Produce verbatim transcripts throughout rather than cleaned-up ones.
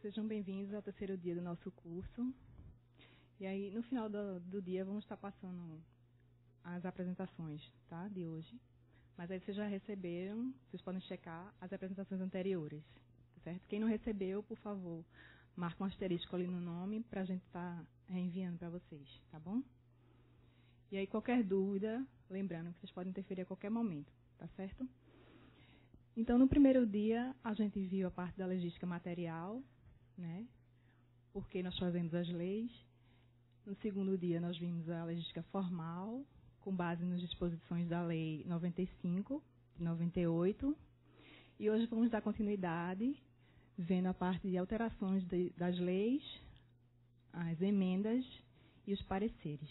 Sejam bem-vindos ao terceiro dia do nosso curso. E aí, no final do, do dia, vamos estar passando as apresentações, tá, de hoje. Mas aí vocês já receberam, vocês podem checar as apresentações anteriores, certo? Quem não recebeu, por favor, marca um asterisco ali no nome para a gente estar reenviando para vocês, tá bom? E aí, qualquer dúvida, lembrando que vocês podem interferir a qualquer momento, tá certo? Então, no primeiro dia, a gente viu a parte da legística material, né? Porque nós fazemos as leis. No segundo dia, nós vimos a legística formal, com base nas disposições da Lei noventa e cinco, de noventa e oito. E hoje vamos dar continuidade, vendo a parte de alterações de, das leis, as emendas e os pareceres.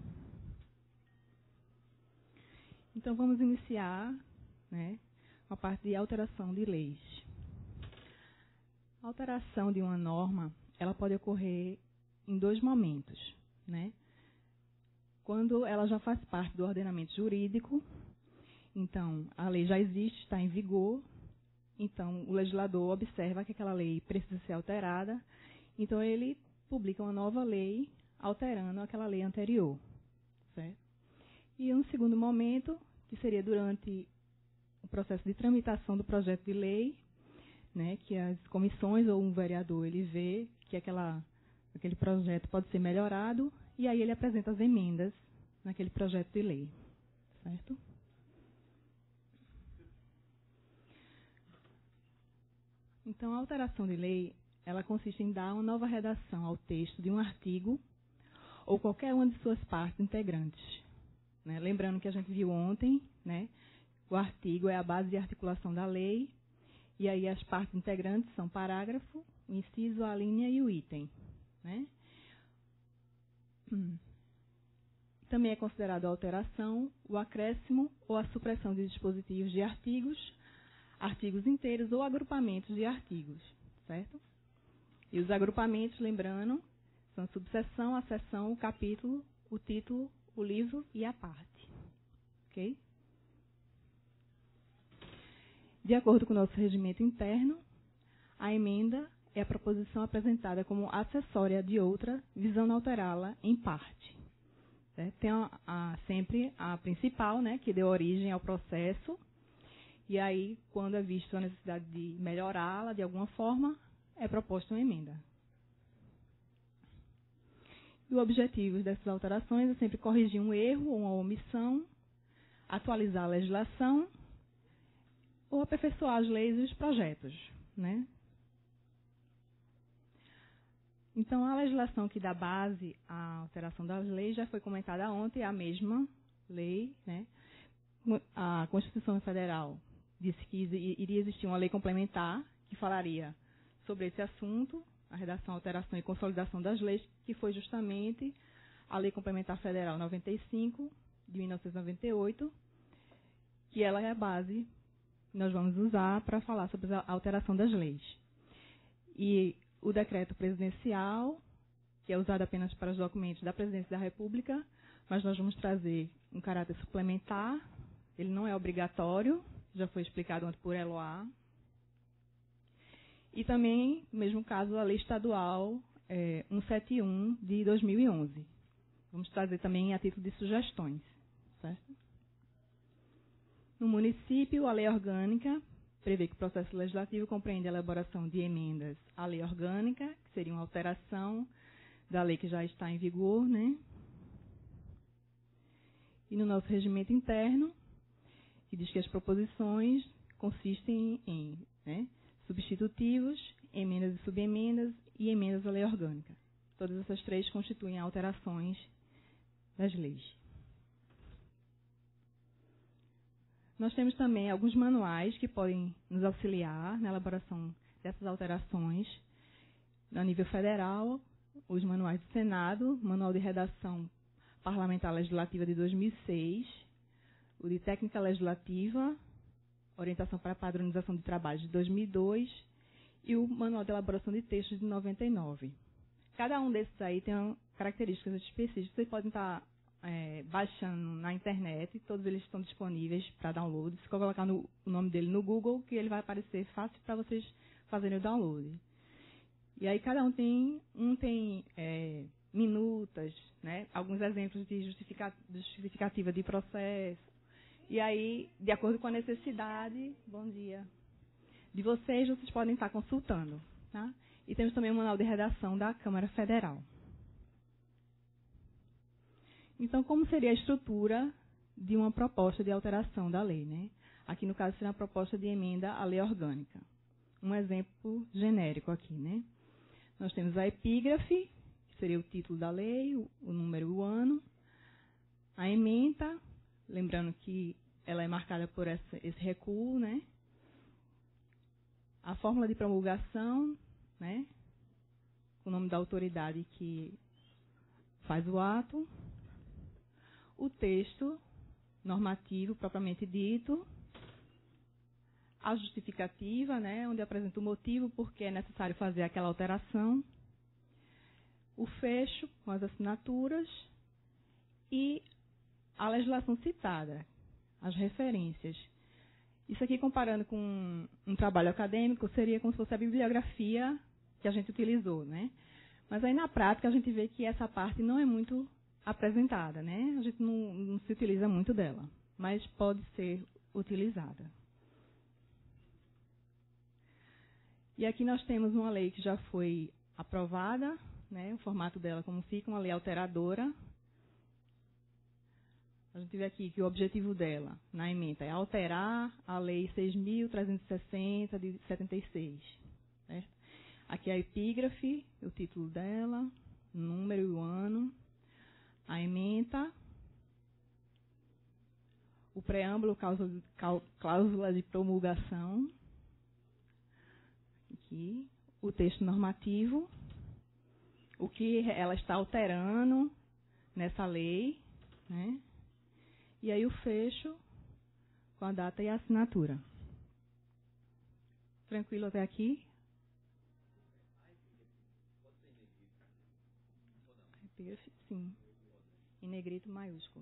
Então, vamos iniciar, né, a parte de alteração de leis. A alteração de uma norma, ela pode ocorrer em dois momentos, né? Quando ela já faz parte do ordenamento jurídico, então a lei já existe, está em vigor, então o legislador observa que aquela lei precisa ser alterada, então ele publica uma nova lei alterando aquela lei anterior, certo? E um segundo momento, que seria durante o processo de tramitação do projeto de lei, né, que as comissões ou um vereador ele vê que aquela, aquele projeto pode ser melhorado e aí ele apresenta as emendas naquele projeto de lei, certo? Então, a alteração de lei, ela consiste em dar uma nova redação ao texto de um artigo ou qualquer uma de suas partes integrantes, né? Lembrando que a gente viu ontem, né, o artigo é a base de articulação da lei, e aí as partes integrantes são parágrafo, o inciso, a linha e o item, né? Hum. Também é considerado a alteração, o acréscimo ou a supressão de dispositivos de artigos, artigos inteiros ou agrupamentos de artigos, certo? E os agrupamentos, lembrando, são a subseção, a seção, o capítulo, o título, o livro e a parte, ok? De acordo com o nosso regimento interno, a emenda é a proposição apresentada como acessória de outra, visando alterá-la em parte. Certo? Tem a, a, sempre a principal, né, que deu origem ao processo, e aí, quando é visto a necessidade de melhorá-la de alguma forma, é proposta uma emenda. E o objetivo dessas alterações é sempre corrigir um erro ou uma omissão, atualizar a legislação, ou aperfeiçoar as leis e os projetos, né? Então, a legislação que dá base à alteração das leis já foi comentada ontem, é a mesma lei, né? A Constituição Federal disse que iria existir uma lei complementar que falaria sobre esse assunto, a redação, alteração e consolidação das leis, que foi justamente a Lei Complementar Federal noventa e cinco, de mil novecentos e noventa e oito, que ela é a base nós vamos usar para falar sobre a alteração das leis. E o decreto presidencial, que é usado apenas para os documentos da Presidência da República, mas nós vamos trazer um caráter suplementar, ele não é obrigatório, já foi explicado antes por Eloá. E também, no mesmo caso, a Lei Estadual é, cento e setenta e um, de dois mil e onze. Vamos trazer também a título de sugestões, certo? No município, a lei orgânica prevê que o processo legislativo compreende a elaboração de emendas à lei orgânica, que seria uma alteração da lei que já está em vigor, né? E no nosso regimento interno, que diz que as proposições consistem em, né, substitutivos, emendas e subemendas e emendas à lei orgânica. Todas essas três constituem alterações das leis. Nós temos também alguns manuais que podem nos auxiliar na elaboração dessas alterações. A nível federal, os manuais do Senado, Manual de Redação Parlamentar Legislativa de dois mil e seis, o de Técnica Legislativa, Orientação para a Padronização de Trabalhos de dois mil e dois e o Manual de Elaboração de Textos de noventa e nove. Cada um desses aí tem características específicas que vocês podem estar É, baixando na internet, todos eles estão disponíveis para download. Se colocar no, o nome dele no Google, que ele vai aparecer fácil para vocês fazerem o download. E aí cada um tem, um tem é, minutas, né? Alguns exemplos de justifica, justificativa de processo. E aí, de acordo com a necessidade, bom dia, de vocês, vocês podem estar consultando. Tá? E temos também o manual de redação da Câmara Federal. Então, como seria a estrutura de uma proposta de alteração da lei? Né? Aqui, no caso, seria uma proposta de emenda à lei orgânica. Um exemplo genérico aqui, né? Nós temos a epígrafe, que seria o título da lei, o, o número e o ano. A ementa, lembrando que ela é marcada por essa, esse recuo, né? A fórmula de promulgação, né? O nome da autoridade que faz o ato. O texto normativo, propriamente dito. A justificativa, né, onde apresenta o motivo por que é necessário fazer aquela alteração, o fecho com as assinaturas e a legislação citada, as referências. Isso aqui, comparando com um trabalho acadêmico, seria como se fosse a bibliografia que a gente utilizou, né? Mas aí, na prática, a gente vê que essa parte não é muito apresentada, né? A gente não, não se utiliza muito dela, mas pode ser utilizada. E aqui nós temos uma lei que já foi aprovada, né, o formato dela como fica, uma lei alteradora. A gente vê aqui que o objetivo dela, na ementa, é alterar a Lei seis mil trezentos e sessenta, de setenta e seis. Certo? Aqui a epígrafe, o título dela, o número e o ano. A ementa, o preâmbulo, cláusula de promulgação. Aqui, o texto normativo, o que ela está alterando nessa lei, né? E aí o fecho com a data e a assinatura. Tranquilo até aqui? Sim. Em negrito maiúsculo.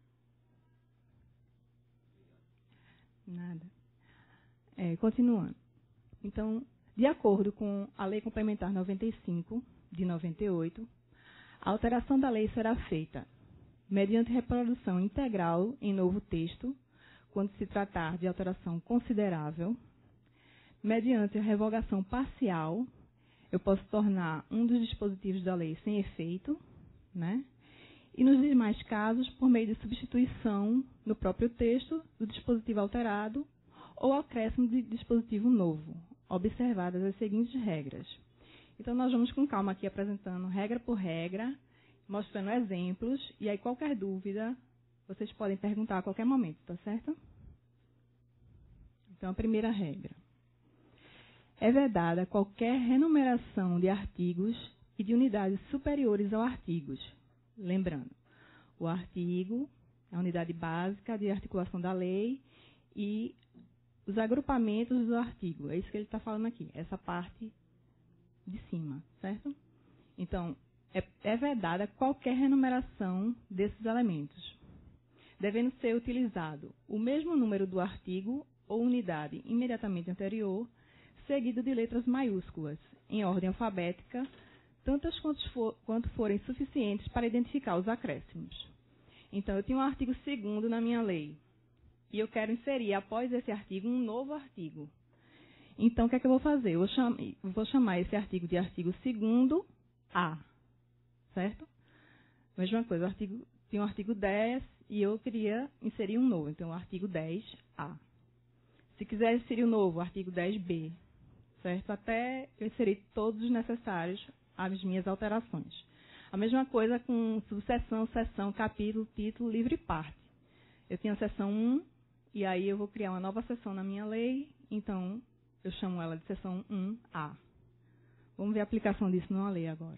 Nada. É, continuando. Então, de acordo com a Lei Complementar noventa e cinco, de noventa e oito, a alteração da lei será feita mediante reprodução integral em novo texto, quando se tratar de alteração considerável, mediante a revogação parcial, eu posso tornar um dos dispositivos da lei sem efeito, né? E nos demais casos, por meio de substituição no próprio texto do dispositivo alterado ou acréscimo de dispositivo novo, observadas as seguintes regras. Então, nós vamos com calma aqui apresentando regra por regra, mostrando exemplos, e aí qualquer dúvida, vocês podem perguntar a qualquer momento, tá certo? Então, a primeira regra. É vedada qualquer renumeração de artigos e de unidades superiores ao artigos. Lembrando, o artigo é a unidade básica de articulação da lei e os agrupamentos do artigo. É isso que ele está falando aqui, essa parte de cima, certo? Então, é, é vedada qualquer renumeração desses elementos, devendo ser utilizado o mesmo número do artigo ou unidade imediatamente anterior, seguido de letras maiúsculas, em ordem alfabética, tantas quanto, for, quanto forem suficientes para identificar os acréscimos. Então, eu tenho um artigo segundo na minha lei, e eu quero inserir, após esse artigo, um novo artigo. Então, o que é que eu vou fazer? Eu vou chamar esse artigo de artigo segundo A, certo? Mesma coisa, o artigo, tem o artigo dez e eu queria inserir um novo, então, o artigo dez A. Se quiser inserir um novo, o artigo dez B, certo? Até eu inserir todos os necessários às minhas alterações. A mesma coisa com subseção, seção, capítulo, título, livro e parte. Eu tenho a seção um, e aí eu vou criar uma nova seção na minha lei, então eu chamo ela de seção um A. Vamos ver a aplicação disso numa lei agora.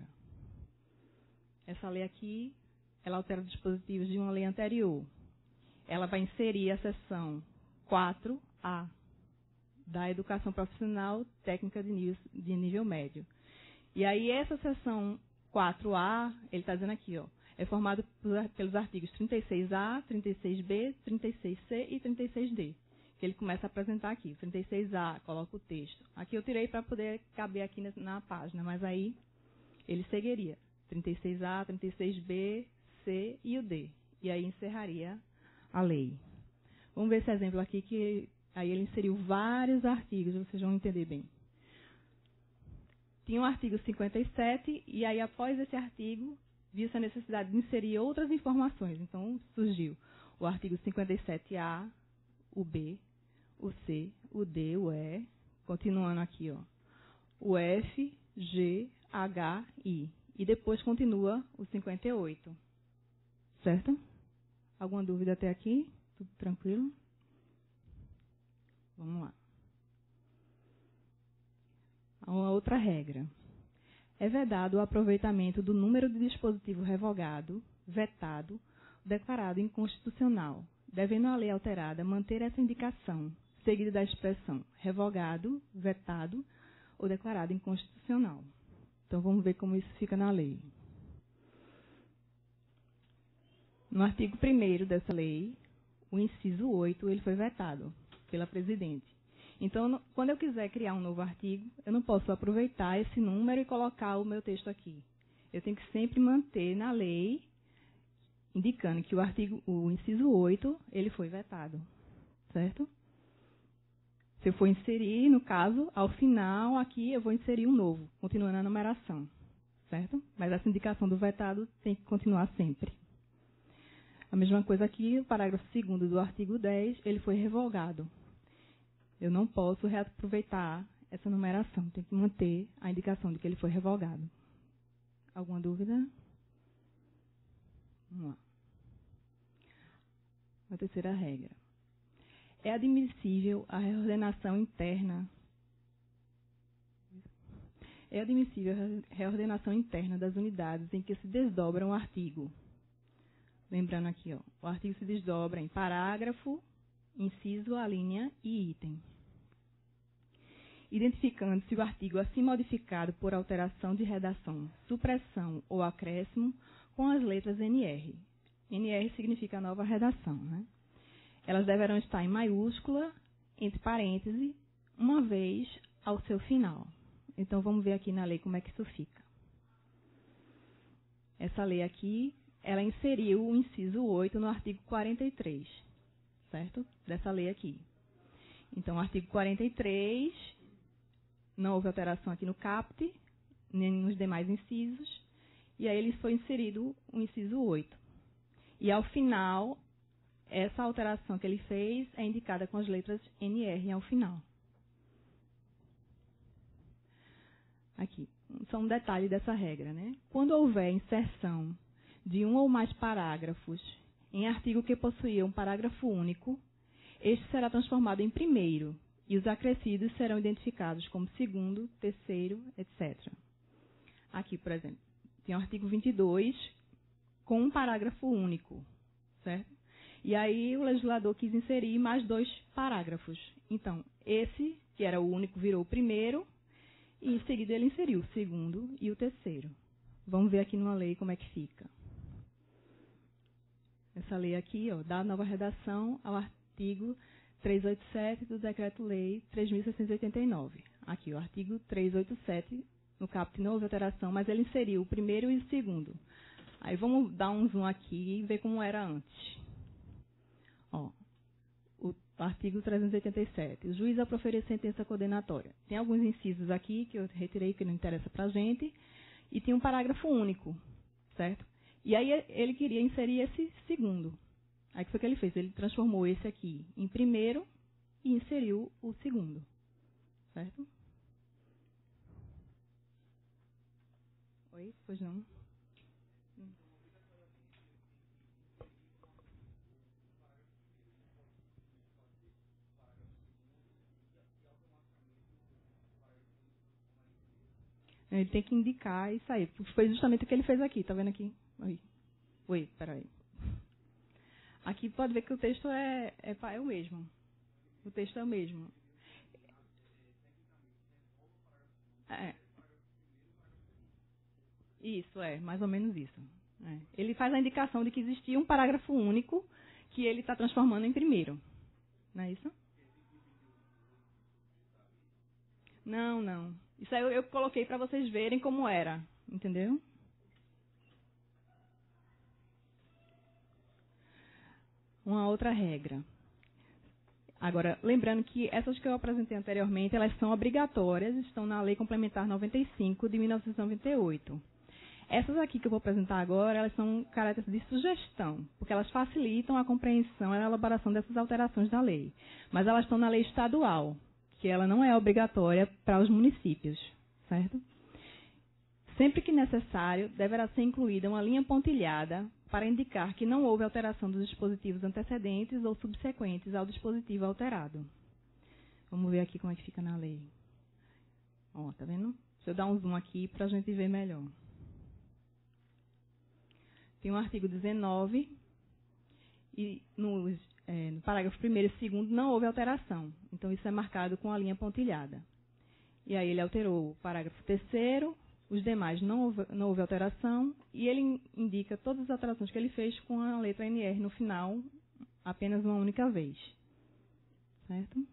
Essa lei aqui, ela altera os dispositivos de uma lei anterior. Ela vai inserir a seção quatro A, da Educação Profissional Técnica de nível, de nível médio. E aí essa seção quatro A, ele está dizendo aqui, ó, é formado por, pelos artigos trinta e seis A, trinta e seis B, trinta e seis C e trinta e seis D, que ele começa a apresentar aqui. trinta e seis A, coloca o texto. Aqui eu tirei para poder caber aqui na, na página, mas aí ele seguiria. trinta e seis A, trinta e seis B, C e o D. E aí encerraria a lei. Vamos ver esse exemplo aqui, que aí ele inseriu vários artigos, vocês vão entender bem. Tinha o artigo cinquenta e sete, e aí após esse artigo, viu-se a necessidade de inserir outras informações. Então surgiu o artigo cinquenta e sete A, o B, o C, o D, o E, continuando aqui, ó, o F, G, H, I. E depois continua o cinquenta e oito. Certo? Alguma dúvida até aqui? Tudo tranquilo? Vamos lá. Uma outra regra. É vedado o aproveitamento do número de dispositivo revogado, vetado, declarado inconstitucional, devendo a lei alterada manter essa indicação, seguida da expressão revogado, vetado ou declarado inconstitucional. Então, vamos ver como isso fica na lei. No artigo primeiro dessa lei, o inciso oito, ele foi vetado pela presidente. Então, quando eu quiser criar um novo artigo, eu não posso aproveitar esse número e colocar o meu texto aqui. Eu tenho que sempre manter na lei, indicando que o artigo, o inciso oito, ele foi vetado. Certo? Se eu for inserir, no caso, ao final, aqui eu vou inserir um novo, continuando a numeração. Certo? Mas essa indicação do vetado tem que continuar sempre. A mesma coisa aqui, o parágrafo segundo do artigo dez, ele foi revogado. Eu não posso reaproveitar essa numeração, tem que manter a indicação de que ele foi revogado. Alguma dúvida? Vamos lá. A terceira regra. É admissível a reordenação interna. É admissível a reordenação interna das unidades em que se desdobra um artigo. Lembrando aqui, ó, o artigo se desdobra em parágrafo, inciso, alínea e item. Identificando-se o artigo assim modificado por alteração de redação, supressão ou acréscimo com as letras N R. N R significa nova redação, né? Elas deverão estar em maiúscula, entre parênteses, uma vez ao seu final. Então, vamos ver aqui na lei como é que isso fica. Essa lei aqui, ela inseriu o inciso oito no artigo quarenta e três, certo? Dessa lei aqui. Então, o artigo quarenta e três, não houve alteração aqui no caput, nem nos demais incisos, e aí ele foi inserido o inciso oito. E ao final, essa alteração que ele fez é indicada com as letras N R ao final. Aqui, só um detalhe dessa regra, né? Quando houver inserção de um ou mais parágrafos em artigo que possuía um parágrafo único, este será transformado em primeiro, e os acrescidos serão identificados como segundo, terceiro, etcétera. Aqui, por exemplo, tem o artigo vinte e dois com um parágrafo único, certo? E aí o legislador quis inserir mais dois parágrafos. Então, esse, que era o único, virou o primeiro, e em seguida ele inseriu o segundo e o terceiro. Vamos ver aqui numa lei como é que fica. Essa lei aqui, ó, dá nova redação ao artigo trezentos e oitenta e sete do Decreto-Lei três mil seiscentos e oitenta e nove. Aqui, o artigo trezentos e oitenta e sete, no caput não houve alteração, mas ele inseriu o primeiro e o segundo. Aí vamos dar um zoom aqui e ver como era antes. Ó, o artigo trezentos e oitenta e sete. O juiz, ao proferir sentença condenatória. Tem alguns incisos aqui que eu retirei, que não interessa para a gente, e tem um parágrafo único, certo? E aí ele queria inserir esse segundo. Aí o que foi que ele fez? Ele transformou esse aqui em primeiro e inseriu o segundo, certo? Oi? Pois não? Ele tem que indicar isso aí. Foi justamente o que ele fez aqui, tá vendo aqui? Oi, Oi, peraí. Aqui pode ver que o texto é, é, é o mesmo. O texto é o mesmo. É. Isso, é, mais ou menos isso. É. Ele faz a indicação de que existia um parágrafo único que ele está transformando em primeiro. Não é isso? Não, não. Isso aí eu, eu coloquei para vocês verem como era, entendeu? Uma outra regra. Agora, lembrando que essas que eu apresentei anteriormente, elas são obrigatórias, estão na Lei Complementar noventa e cinco de mil novecentos e noventa e oito. Essas aqui que eu vou apresentar agora, elas são caráter de sugestão, porque elas facilitam a compreensão e a elaboração dessas alterações da lei. Mas elas estão na lei estadual, que ela não é obrigatória para os municípios, certo? Sempre que necessário, deverá ser incluída uma linha pontilhada para indicar que não houve alteração dos dispositivos antecedentes ou subsequentes ao dispositivo alterado. Vamos ver aqui como é que fica na lei. Ó, tá vendo? Deixa eu dar um zoom aqui para a gente ver melhor. Tem o artigo dezenove e nos, é, no parágrafo primeiro e segundo não houve alteração. Então, isso é marcado com a linha pontilhada. E aí ele alterou o parágrafo terceiro, os demais não houve, não houve alteração, e ele indica todas as alterações que ele fez com a letra N R no final, apenas uma única vez. Certo?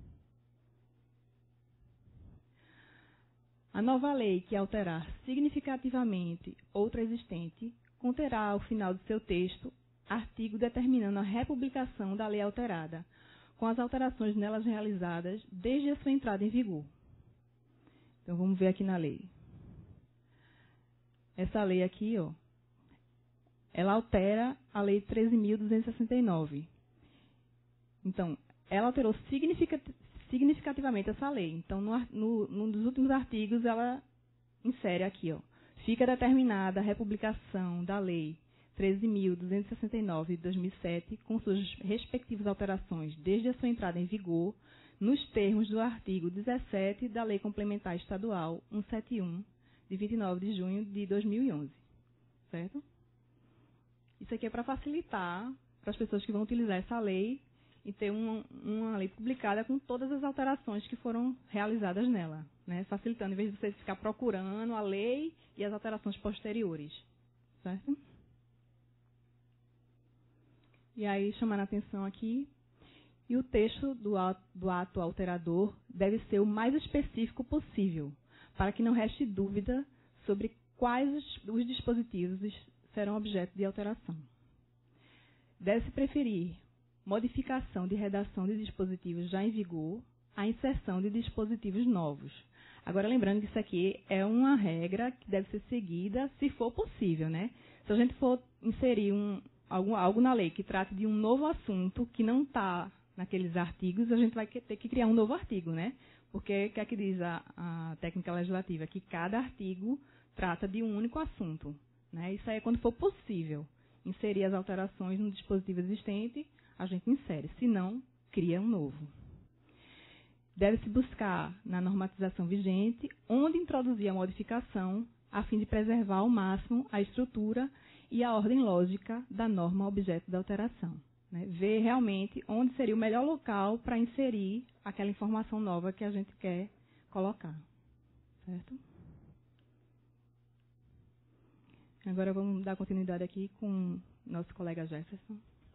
A nova lei que alterar significativamente outra existente conterá ao final do seu texto artigo determinando a republicação da lei alterada, com as alterações nelas realizadas desde a sua entrada em vigor. Então, vamos ver aqui na lei. Essa lei aqui, ó, ela altera a Lei treze mil duzentos e sessenta e nove. Então, ela alterou significativamente essa lei. Então, no, no, num dos últimos artigos, ela insere aqui, ó, fica determinada a republicação da Lei treze mil duzentos e sessenta e nove de dois mil e sete, com suas respectivas alterações desde a sua entrada em vigor, nos termos do artigo dezessete da Lei Complementar Estadual cento e setenta e um, de vinte e nove de junho de dois mil e onze. Certo? Isso aqui é para facilitar para as pessoas que vão utilizar essa lei e ter uma, uma lei publicada com todas as alterações que foram realizadas nela, né? Facilitando, em vez de você ficar procurando a lei e as alterações posteriores. Certo? E aí, chamando a atenção aqui, e o texto do ato, do ato alterador deve ser o mais específico possível, para que não reste dúvida sobre quais os dispositivos serão objeto de alteração. Deve-se preferir modificação de redação de dispositivos já em vigor à inserção de dispositivos novos. Agora, lembrando que isso aqui é uma regra que deve ser seguida se for possível, né? Se a gente for inserir um, algo, algo na lei que trate de um novo assunto que não está naqueles artigos, a gente vai ter que criar um novo artigo, né? Porque o que é que diz a, a técnica legislativa? Que cada artigo trata de um único assunto, né? Isso aí é quando for possível inserir as alterações no dispositivo existente, a gente insere. Se não, cria um novo. Deve-se buscar na normatização vigente onde introduzir a modificação a fim de preservar ao máximo a estrutura e a ordem lógica da norma objeto da alteração. Né? Ver realmente onde seria o melhor local para inserir aquela informação nova que a gente quer colocar. Certo? Agora vamos dar continuidade aqui com nosso colega Jefferson.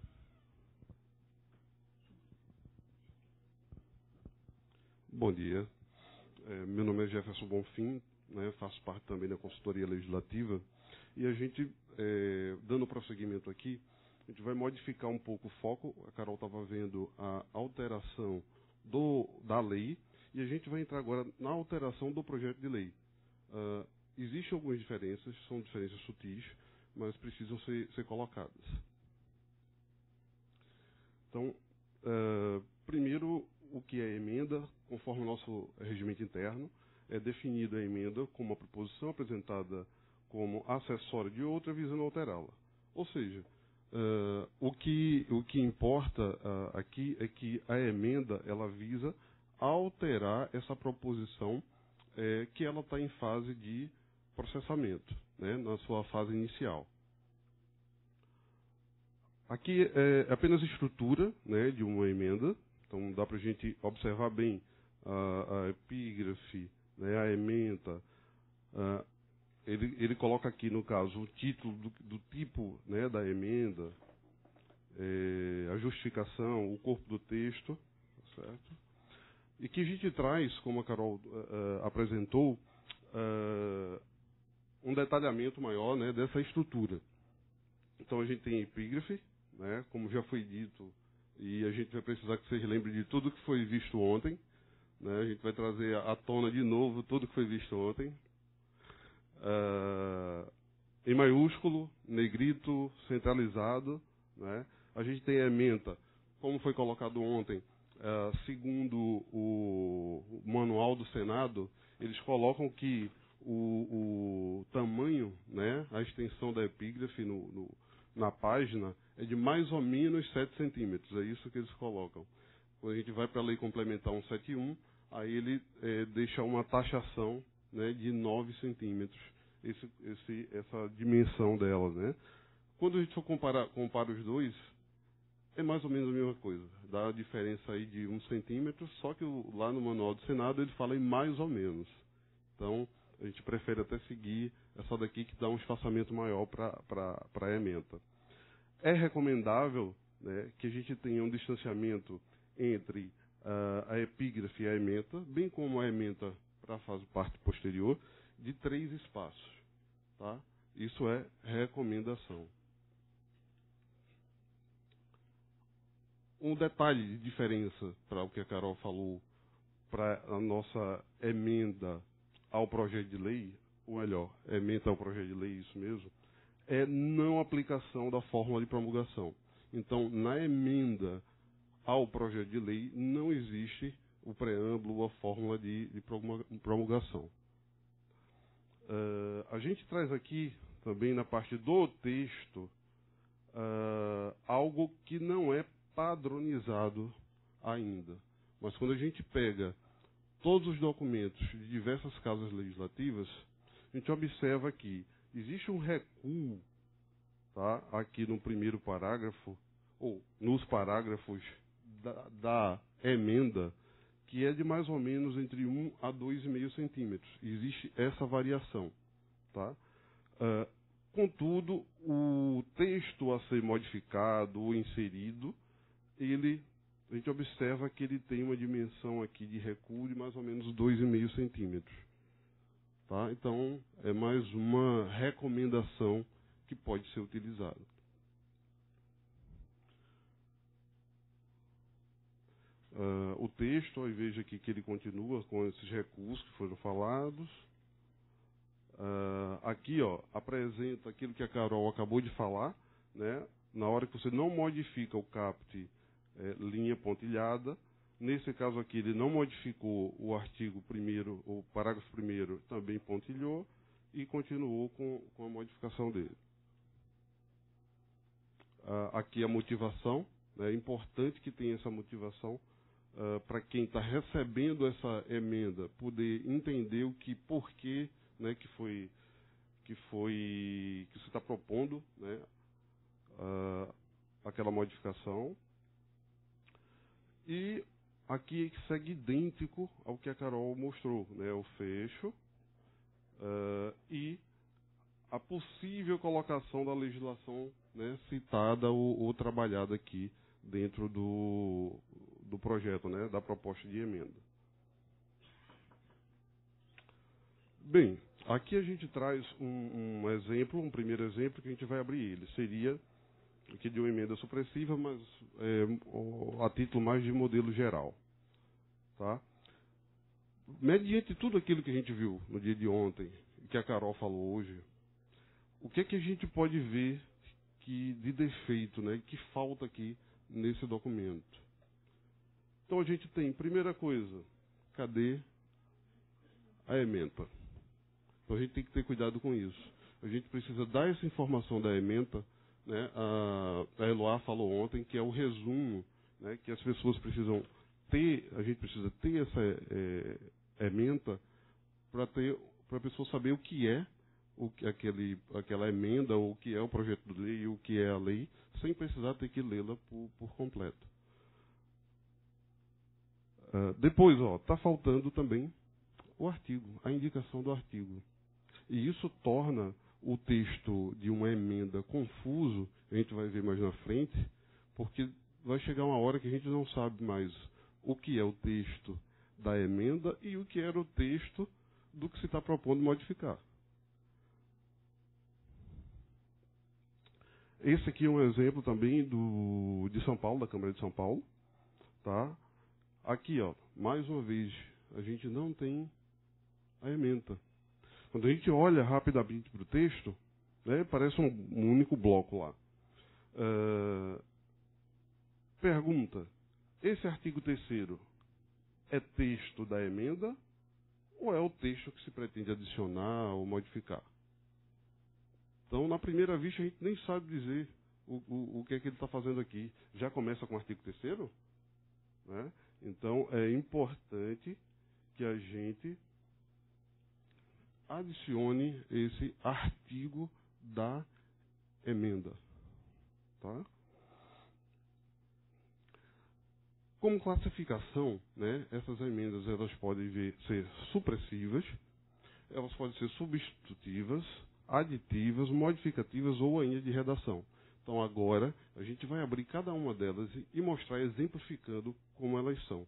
Bom dia. É, meu nome é Jefferson Bonfim, né, faço parte também da consultoria legislativa, e a gente, é, dando prosseguimento aqui, a gente vai modificar um pouco o foco. A Carol estava vendo a alteração do, da lei, e a gente vai entrar agora na alteração do projeto de lei. Uh, existem algumas diferenças, são diferenças sutis, mas precisam ser, ser colocadas. Então, uh, primeiro, o que é emenda, conforme o nosso regimento interno, é definido a emenda como uma proposição apresentada como acessória de outra visando alterá-la. Ou seja, uh, o, que, o que importa uh, aqui é que a emenda ela visa alterar essa proposição é, que ela está em fase de processamento, né, na sua fase inicial. Aqui é apenas estrutura, né, de uma emenda. Então, dá para a gente observar bem a, a epígrafe, né, a ementa. A, ele, ele coloca aqui, no caso, o título do, do tipo, né, da emenda, é, a justificação, o corpo do texto, certo? e que a gente traz, como a Carol uh, apresentou, uh, um detalhamento maior, né, dessa estrutura. Então a gente tem epígrafe, né, como já foi dito, e a gente vai precisar que vocês lembrem de tudo que foi visto ontem, né, a gente vai trazer à tona de novo tudo que foi visto ontem. Uh, em maiúsculo, negrito, centralizado, né, a gente tem a ementa, como foi colocado ontem, uh, segundo o, o manual do Senado, eles colocam que o, o tamanho, né, a extensão da epígrafe no, no, na página é de mais ou menos sete centímetros, é isso que eles colocam. Quando a gente vai para a lei complementar cento e setenta e um, aí ele é, deixa uma taxação, né, de nove centímetros, esse, esse, essa dimensão dela, né. Quando a gente for comparar compara os dois, é mais ou menos a mesma coisa. Dá a diferença aí de um centímetro, só que o, lá no manual do Senado ele fala em mais ou menos. Então, a gente prefere até seguir essa daqui que dá um espaçamento maior para a ementa. É recomendável, né, que a gente tenha um distanciamento entre uh, a epígrafe e a ementa, bem como a ementa para a fase parte posterior, de três espaços. Tá? Isso é recomendação. Um detalhe de diferença para o que a Carol falou, para a nossa emenda ao projeto de lei, ou melhor, emenda ao projeto de lei, isso mesmo, é não aplicação da fórmula de promulgação. Então, na emenda ao projeto de lei, não existe o preâmbulo ou a fórmula de, de promulgação. Uh, a gente traz aqui, também na parte do texto, uh, algo que não é padronizado ainda. Mas quando a gente pega todos os documentos de diversas casas legislativas, a gente observa que existe um recuo, tá, aqui no primeiro parágrafo, ou nos parágrafos da, da emenda, que é de mais ou menos entre um a dois vírgula cinco centímetros. Existe essa variação. Tá? Uh, contudo, o texto a ser modificado ou inserido, ele, a gente observa que ele tem uma dimensão aqui de recuo de mais ou menos dois vírgula cinco centímetros. Tá? Então, é mais uma recomendação que pode ser utilizada. Uh, o texto, aí veja aqui que ele continua com esses recursos que foram falados. Uh, aqui, ó, apresenta aquilo que a Carol acabou de falar, né? Na hora que você não modifica o caput é, linha pontilhada, nesse caso aqui ele não modificou o artigo primeiro, o parágrafo primeiro também pontilhou e continuou com, com a modificação dele. Uh, aqui a motivação, né? É importante que tenha essa motivação uh, para quem está recebendo essa emenda poder entender o que, por que, né, que foi que foi que você está propondo, né, uh, aquela modificação. E aqui segue idêntico ao que a Carol mostrou, né, o fecho uh, e a possível colocação da legislação, né, citada ou, ou trabalhada aqui dentro do, do projeto, né, da proposta de emenda. Bem, aqui a gente traz um, um exemplo, um primeiro exemplo que a gente vai abrir ele. Seria aqui de uma emenda supressiva, mas é, a título mais de modelo geral. Tá? Mediante tudo aquilo que a gente viu no dia de ontem, que a Carol falou hoje, o que é que a gente pode ver que, de defeito, né, que falta aqui nesse documento? Então a gente tem, primeira coisa, cadê a ementa? Então a gente tem que ter cuidado com isso. A gente precisa dar essa informação da ementa, né? A, a Eloá falou ontem que é o resumo, né, que as pessoas precisam ter, a gente precisa ter essa é, ementa para ter, para a pessoa saber o que é o que, aquele, aquela emenda, ou o que é o projeto de lei, o que é a lei, sem precisar ter que lê-la por, por completo. Uh, depois, ó, está faltando também o artigo, a indicação do artigo. E isso torna o texto de uma emenda confuso, a gente vai ver mais na frente, porque vai chegar uma hora que a gente não sabe mais o que é o texto da emenda e o que era o texto do que se está propondo modificar. Esse aqui é um exemplo também do, de São Paulo, da Câmara de São Paulo. Tá? Aqui, ó, mais uma vez, a gente não tem a ementa. Quando a gente olha rapidamente para o texto, né, parece um, um único bloco lá. Uh, pergunta, esse artigo terceiro é texto da emenda ou é o texto que se pretende adicionar ou modificar? Então, na primeira vista, a gente nem sabe dizer o, o, o que é que ele está fazendo aqui. Já começa com o artigo terceiro? Né? Então, é importante que a gente adicione esse artigo da emenda. Tá? Como classificação, né, essas emendas elas podem ver, ser supressivas, elas podem ser substitutivas, aditivas, modificativas ou ainda de redação. Então agora a gente vai abrir cada uma delas e mostrar exemplificando como elas são.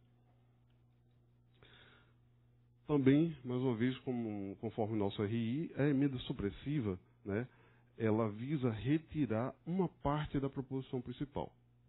Também, mais uma vez, como, conforme o nosso R I, a emenda supressiva, né, ela visa retirar uma parte da proposição principal.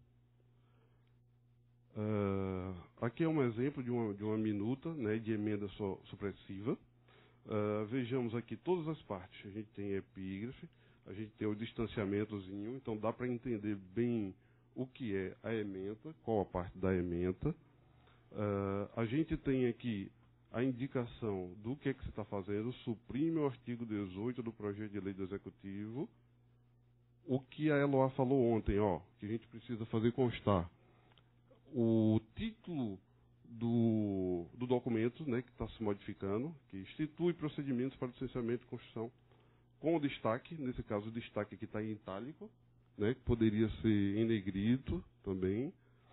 Uh, aqui é um exemplo de uma, de uma minuta, né, de emenda so, supressiva. Uh, vejamos aqui todas as partes. A gente tem epígrafe, a gente tem o distanciamentozinho, então dá para entender bem o que é a ementa, qual a parte da ementa. Uh, a gente tem aqui a indicação do que é que você está fazendo, suprime o artigo dezoito do projeto de lei do Executivo. O que a Eloá falou ontem, ó, que a gente precisa fazer constar. O título do, do documento, né, que está se modificando, que institui procedimentos para licenciamento e construção, com o destaque, nesse caso o destaque aqui está em itálico, né, que poderia ser em negrito também.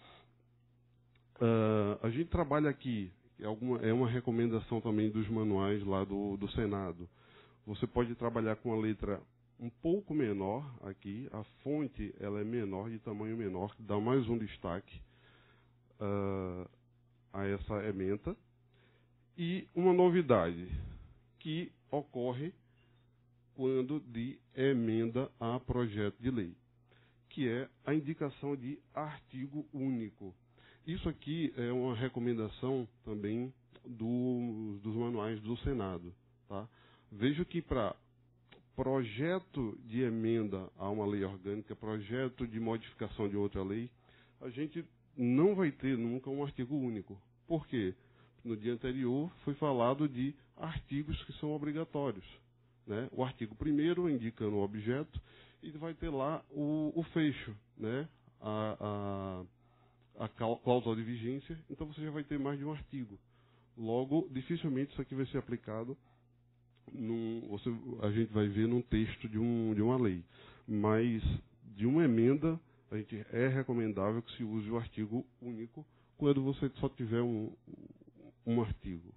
Uh, a gente trabalha aqui, é, alguma, é uma recomendação também dos manuais lá do, do Senado. Você pode trabalhar com a letra um pouco menor aqui, a fonte ela é menor, de tamanho menor, que dá mais um destaque Uh, a essa ementa. E uma novidade que ocorre quando de emenda a projeto de lei, que é a indicação de artigo único. Isso aqui é uma recomendação também do, dos manuais do Senado. Tá? Vejo que para projeto de emenda a uma lei orgânica, projeto de modificação de outra lei, a gente não vai ter nunca um artigo único. Por quê? No dia anterior foi falado de artigos que são obrigatórios. Né? O artigo primeiro indicando o objeto e vai ter lá o, o fecho, né? a, a, a cláusula de vigência. Então você já vai ter mais de um artigo. Logo, dificilmente isso aqui vai ser aplicado, num, você, a gente vai ver num texto de, um, de uma lei. Mas de uma emenda, a gente, é recomendável que se use o artigo único quando você só tiver um, um artigo.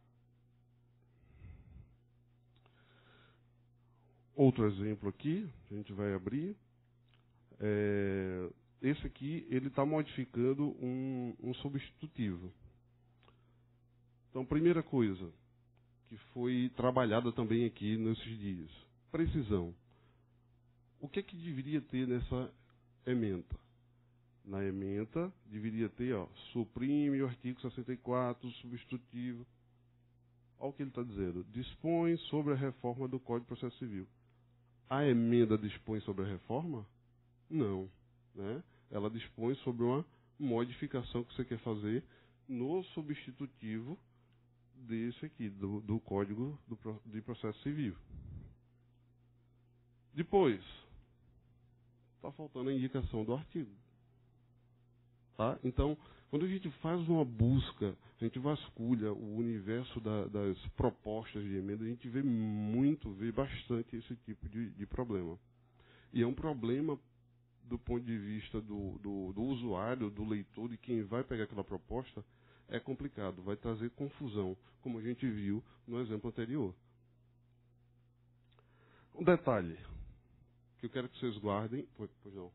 Outro exemplo aqui, a gente vai abrir. É, esse aqui, ele está modificando um, um substitutivo. Então, primeira coisa que foi trabalhada também aqui nesses dias. Precisão. O que é que deveria ter nessa ementa? Na ementa, deveria ter, ó, suprime o artigo sessenta e quatro, substitutivo. Olha o que ele está dizendo. Dispõe sobre a reforma do Código de Processo Civil. A emenda dispõe sobre a reforma? Não. Né? Ela dispõe sobre uma modificação que você quer fazer no substitutivo desse aqui, do, do Código do, de Processo Civil. Depois, está faltando a indicação do artigo. Tá? Então, quando a gente faz uma busca, a gente vasculha o universo da, das propostas de emenda, a gente vê muito, vê bastante esse tipo de, de problema. E é um problema do ponto de vista do, do, do usuário, do leitor, de quem vai pegar aquela proposta, é complicado, vai trazer confusão, como a gente viu no exemplo anterior. Um detalhe que eu quero que vocês guardem. Pois não.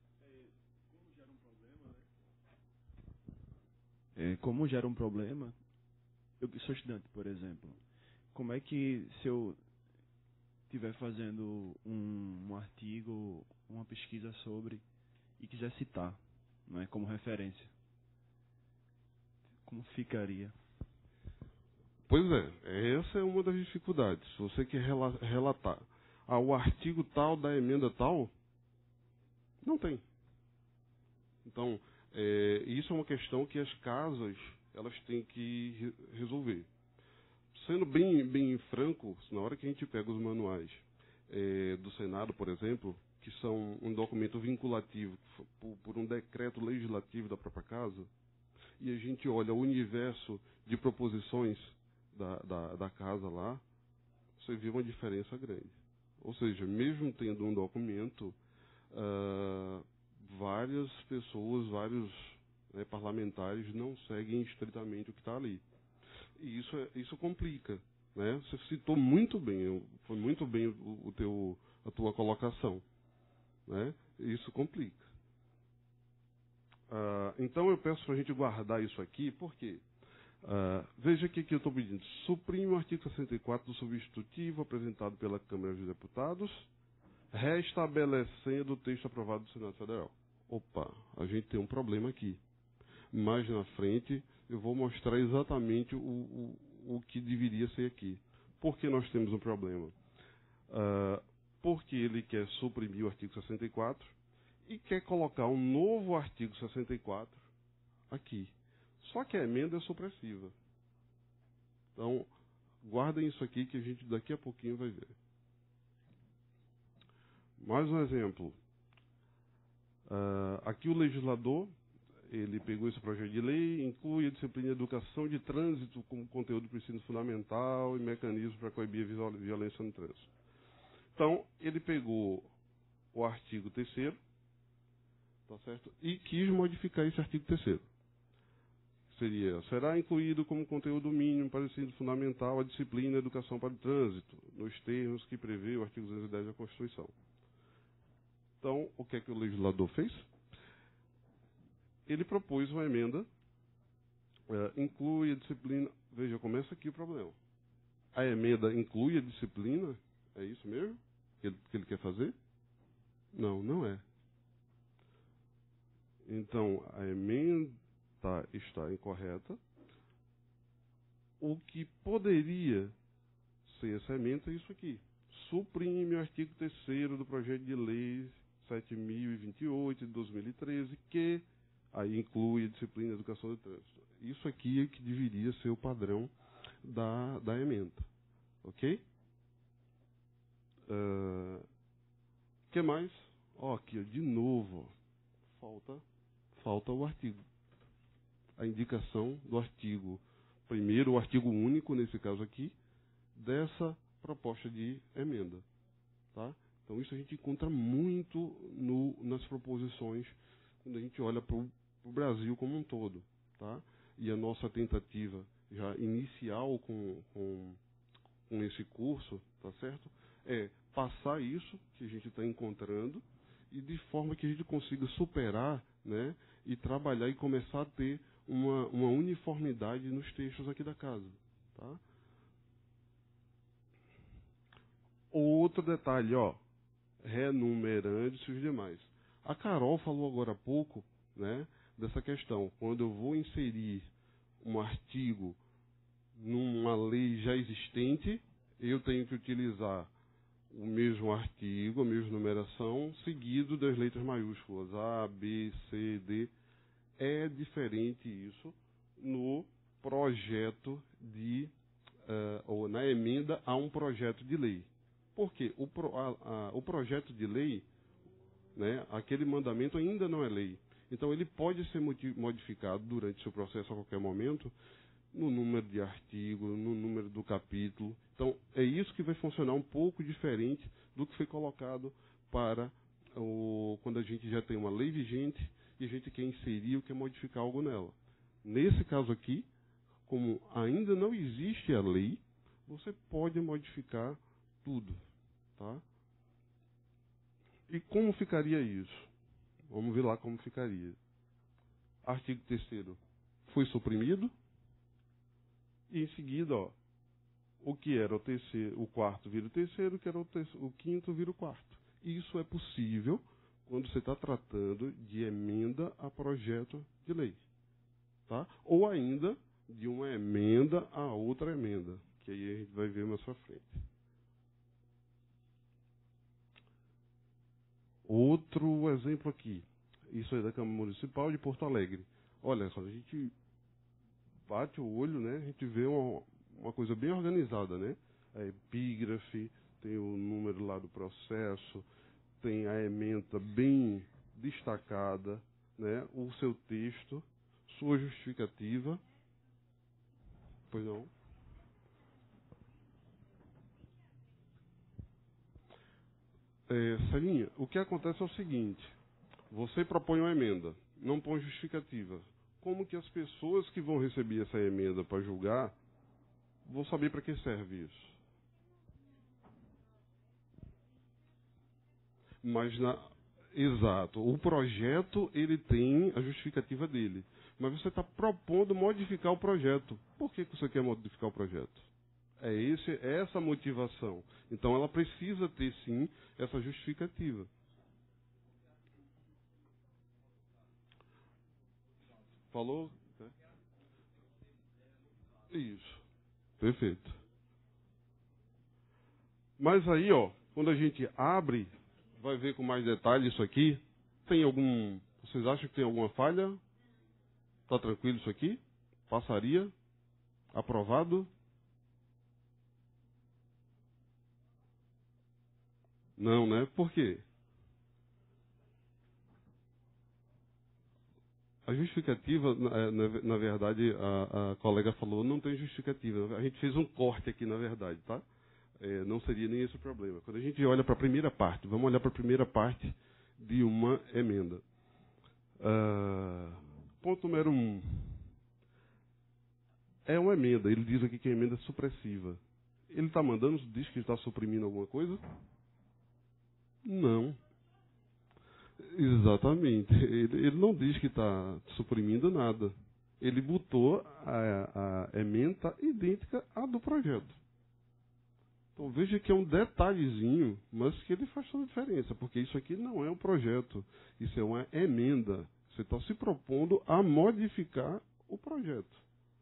É, como gera um problema, eu sou estudante, por exemplo, como é que se eu estiver fazendo um, um artigo, uma pesquisa sobre, e quiser citar, não é, como referência, como ficaria? Pois é, essa é uma das dificuldades. Se você quer relatar ah, o artigo tal da emenda tal, não tem. Então, é, isso é uma questão que as casas elas têm que re resolver. Sendo bem, bem franco, na hora que a gente pega os manuais é, do Senado, por exemplo, que são um documento vinculativo por, por um decreto legislativo da própria casa, e a gente olha o universo de proposições da, da, da casa lá, você vê uma diferença grande. Ou seja, mesmo tendo um documento, uh, várias pessoas, vários né, parlamentares não seguem estritamente o que está ali. E isso, é, isso complica. Né? Você citou muito bem, foi muito bem o, o teu, a tua colocação. Né? Isso complica. Uh, então eu peço para a gente guardar isso aqui, por quê? Uh, veja que aqui eu estou pedindo, suprime o artigo sessenta e quatro do substitutivo apresentado pela Câmara dos Deputados, restabelecendo o texto aprovado do Senado Federal. Opa, a gente tem um problema aqui. Mais na frente eu vou mostrar exatamente o, o, o que deveria ser aqui. Por que nós temos um problema? Uh, porque ele quer suprimir o artigo sessenta e quatro e quer colocar um novo artigo sessenta e quatro aqui. Só que a emenda é supressiva. Então, guardem isso aqui que a gente daqui a pouquinho vai ver. Mais um exemplo. Uh, aqui o legislador, ele pegou esse projeto de lei, inclui a disciplina de educação de trânsito como conteúdo do ensino fundamental e mecanismos para coibir a violência no trânsito. Então, ele pegou o artigo terceiro, tá certo? E quis modificar esse artigo terceiro. Seria, será incluído como conteúdo mínimo para o ensino fundamental a disciplina Educação para o Trânsito, nos termos que prevê o artigo duzentos e dez da Constituição. Então, o que é que o legislador fez? Ele propôs uma emenda, é, inclui a disciplina... Veja, começa aqui o problema. A emenda inclui a disciplina? É isso mesmo que ele, que ele quer fazer? Não, não é. Então, a emenda Tá, está incorreta. O que poderia ser essa emenda é isso aqui. Suprime o artigo terceiro do projeto de lei sete mil e vinte e oito de dois mil e treze, que aí inclui a disciplina de educação de trânsito. Isso aqui é que deveria ser o padrão da, da emenda. Ok? O uh, que mais? Ó, aqui, ó, de novo, falta, falta o artigo. A indicação do artigo primeiro, o artigo único, nesse caso aqui, dessa proposta de emenda. Tá? Então, isso a gente encontra muito no, nas proposições, quando a gente olha para o Brasil como um todo. Tá? E a nossa tentativa já inicial com, com, com esse curso, tá certo? É passar isso que a gente está encontrando e de forma que a gente consiga superar, né, e trabalhar e começar a ter Uma, uma uniformidade nos textos aqui da casa. Tá? Outro detalhe, ó, renumerando-se os demais. A Carol falou agora há pouco, né, dessa questão. Quando eu vou inserir um artigo numa lei já existente, eu tenho que utilizar o mesmo artigo, a mesma numeração, seguido das letras maiúsculas A, B, C, D. É diferente isso no projeto de, uh, ou na emenda a um projeto de lei. Por quê? O, pro, a, a, o projeto de lei, né, aquele mandamento ainda não é lei. Então ele pode ser modificado durante seu processo a qualquer momento, no número de artigo, no número do capítulo. Então é isso que vai funcionar um pouco diferente do que foi colocado para o, quando a gente já tem uma lei vigente e a gente quer inserir ou quer modificar algo nela. Nesse caso aqui, como ainda não existe a lei, você pode modificar tudo. Tá? E como ficaria isso? Vamos ver lá como ficaria. Artigo terceiro foi suprimido E em seguida, ó, o que era o terceiro, o quarto vira o terceiro, o que era o, terceiro, o quinto vira o quarto. Isso é possível quando você está tratando de emenda a projeto de lei, tá? Ou ainda de uma emenda a outra emenda, que aí a gente vai ver mais pra frente. Outro exemplo aqui, isso é da Câmara Municipal de Porto Alegre. Olha, quando a gente bate o olho, né, a gente vê uma, uma coisa bem organizada, né? A epígrafe, tem o número lá do processo, tem a ementa bem destacada, né? O seu texto, sua justificativa. Pois não? É, Celinha, o que acontece é o seguinte, você propõe uma emenda, não põe justificativa. Como que as pessoas que vão receber essa emenda para julgar vão saber para que serve isso? Mas, na, exato, o projeto ele tem a justificativa dele, mas você está propondo modificar o projeto. Por que, que você quer modificar o projeto? É esse, é essa motivação. Então ela precisa ter sim essa justificativa. Falou? Isso. Perfeito. Mas aí, ó, quando a gente abre, vai ver com mais detalhe isso aqui. Tem algum. Vocês acham que tem alguma falha? Tá tranquilo isso aqui? Passaria? Aprovado? Não, né? Por quê? A justificativa, na, na, na verdade, a, a colega falou, não tem justificativa. A gente fez um corte aqui, na verdade, tá? É, não seria nem esse o problema. Quando a gente olha para a primeira parte, vamos olhar para a primeira parte de uma emenda. Ah, ponto número um. É uma emenda. Ele diz aqui que é emenda supressiva. Ele está mandando, diz que está suprimindo alguma coisa? Não. Exatamente. Ele, ele não diz que está suprimindo nada. Ele botou a, a ementa idêntica à do projeto. Então veja que é um detalhezinho, mas que ele faz toda a diferença, porque isso aqui não é um projeto, isso é uma emenda. Você está se propondo a modificar o projeto.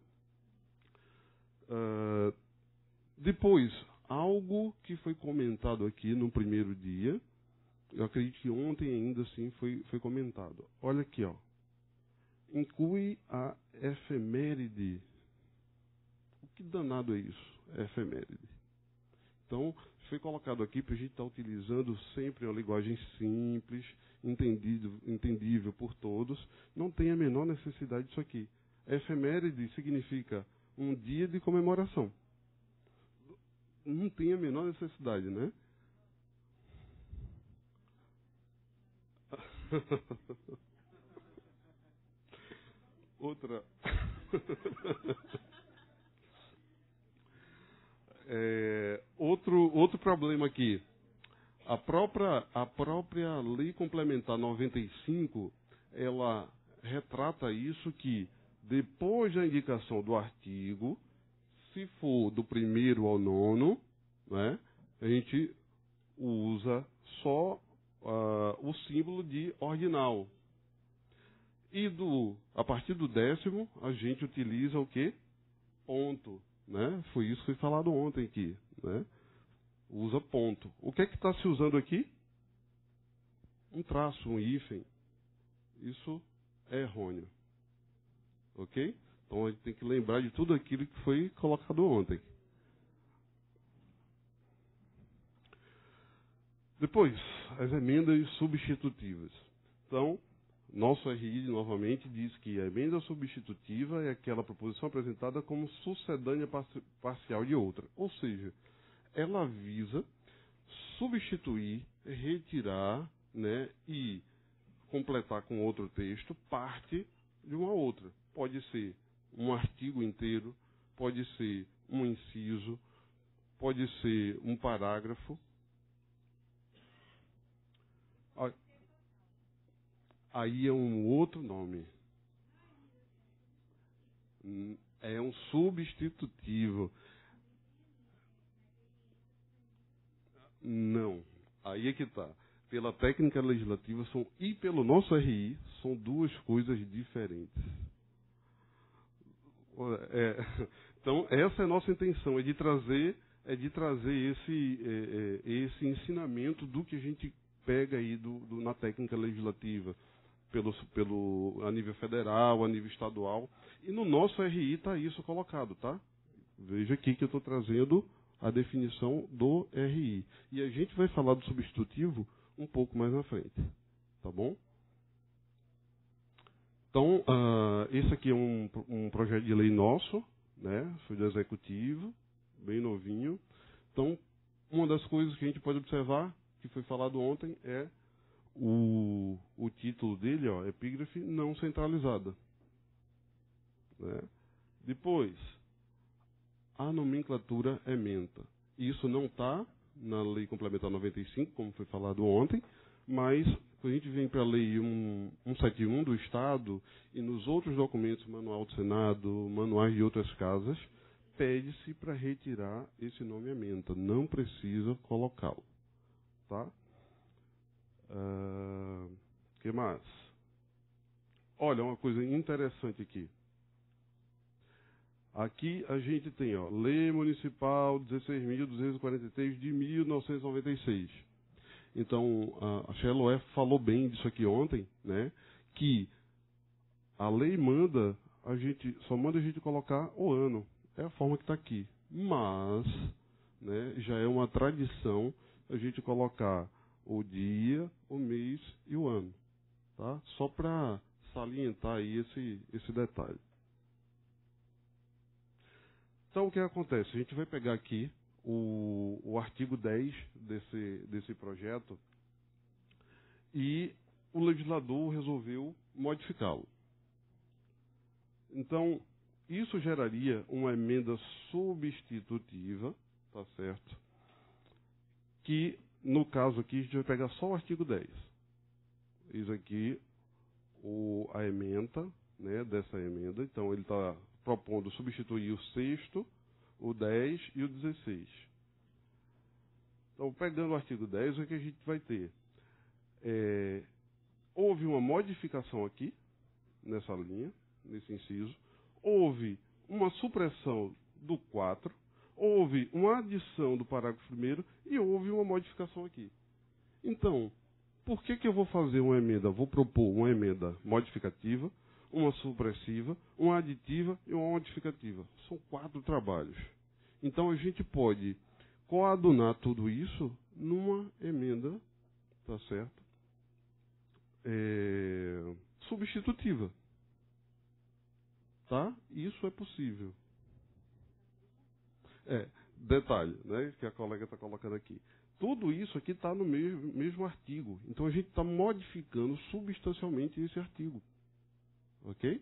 Uh, depois, algo que foi comentado aqui no primeiro dia, eu acredito que ontem ainda assim foi, foi comentado. Olha aqui, ó. Inclui a efeméride. O que danado é isso, efeméride? Então, foi colocado aqui para a gente estar utilizando sempre uma linguagem simples, entendido, entendível por todos. Não tem a menor necessidade disso aqui. Efeméride significa um dia de comemoração. Não tem a menor necessidade, né? Outra. é, outro, outro problema aqui. A própria, a própria Lei Complementar noventa e cinco, ela retrata isso que, depois da indicação do artigo, se for do primeiro ao nono, né, a gente usa só uh, o símbolo de ordinal. E do, a partir do décimo, a gente utiliza o quê? Ponto. Né? Foi isso que foi falado ontem aqui. Né? Usa ponto. O que é que está se usando aqui? Um traço, um hífen. Isso é errôneo. Ok? Então a gente tem que lembrar de tudo aquilo que foi colocado ontem. Depois, as emendas substitutivas. Então, nosso R I, novamente, diz que a emenda substitutiva é aquela proposição apresentada como sucedânea parcial de outra. Ou seja, ela visa substituir, retirar, né, e completar com outro texto parte de uma outra. Pode ser um artigo inteiro, pode ser um inciso, pode ser um parágrafo. Aí é um outro nome. É um substitutivo. Não. Aí é que está. Pela técnica legislativa são, e pelo nosso R I, são duas coisas diferentes. É, então, essa é a nossa intenção, é de trazer, é de trazer esse, é, é, esse ensinamento do que a gente pega aí do, do, na técnica legislativa, pelo, pelo, a nível federal, a nível estadual. E no nosso R I está isso colocado, tá? Veja aqui que eu estou trazendo a definição do R I. E a gente vai falar do substitutivo um pouco mais na frente, tá bom? Então, uh, esse aqui é um, um projeto de lei nosso, né? Foi do Executivo, bem novinho. Então, uma das coisas que a gente pode observar, que foi falado ontem, é o, o título dele, ó, epígrafe não centralizada. Né? Depois, a nomenclatura ementa. Isso não está na Lei Complementar noventa e cinco, como foi falado ontem, mas quando a gente vem para a Lei cento e setenta e um do Estado e nos outros documentos, Manual do Senado, manuais de outras casas, pede-se para retirar esse nome ementa. Não precisa colocá-lo. Tá? Uh, que mais? Olha, uma coisa interessante aqui. Aqui a gente tem, ó, Lei Municipal dezesseis mil duzentos e quarenta e três de mil novecentos e noventa e seis. Então, a Sheloé falou bem disso aqui ontem, né? Que a lei manda, a gente, só manda a gente colocar o ano. É a forma que está aqui. Mas, né, já é uma tradição a gente colocar o dia, o mês e o ano. Tá? Só para salientar aí esse, esse detalhe. Então, o que acontece? A gente vai pegar aqui o, o artigo dez desse, desse projeto e o legislador resolveu modificá-lo. Então, isso geraria uma emenda substitutiva, tá certo? Que, no caso aqui, a gente vai pegar só o artigo dez. Isso aqui, o, a ementa, né, dessa emenda. Então, ele está propondo substituir o sexto, o dez e o dezesseis. Então, pegando o artigo dez, o que a gente vai ter? É, houve uma modificação aqui, nessa linha, nesse inciso. Houve uma supressão do quatro, houve uma adição do parágrafo primeiro e houve uma modificação aqui. Então, por que que eu vou fazer uma emenda? Vou propor uma emenda modificativa, uma supressiva, uma aditiva e uma modificativa. São quatro trabalhos. Então, a gente pode coadunar tudo isso numa emenda, tá certo? É, substitutiva. Tá? Isso é possível. É, detalhe, né, que a colega está colocando aqui. Tudo isso aqui está no mesmo, mesmo artigo. Então, a gente está modificando substancialmente esse artigo. Ok?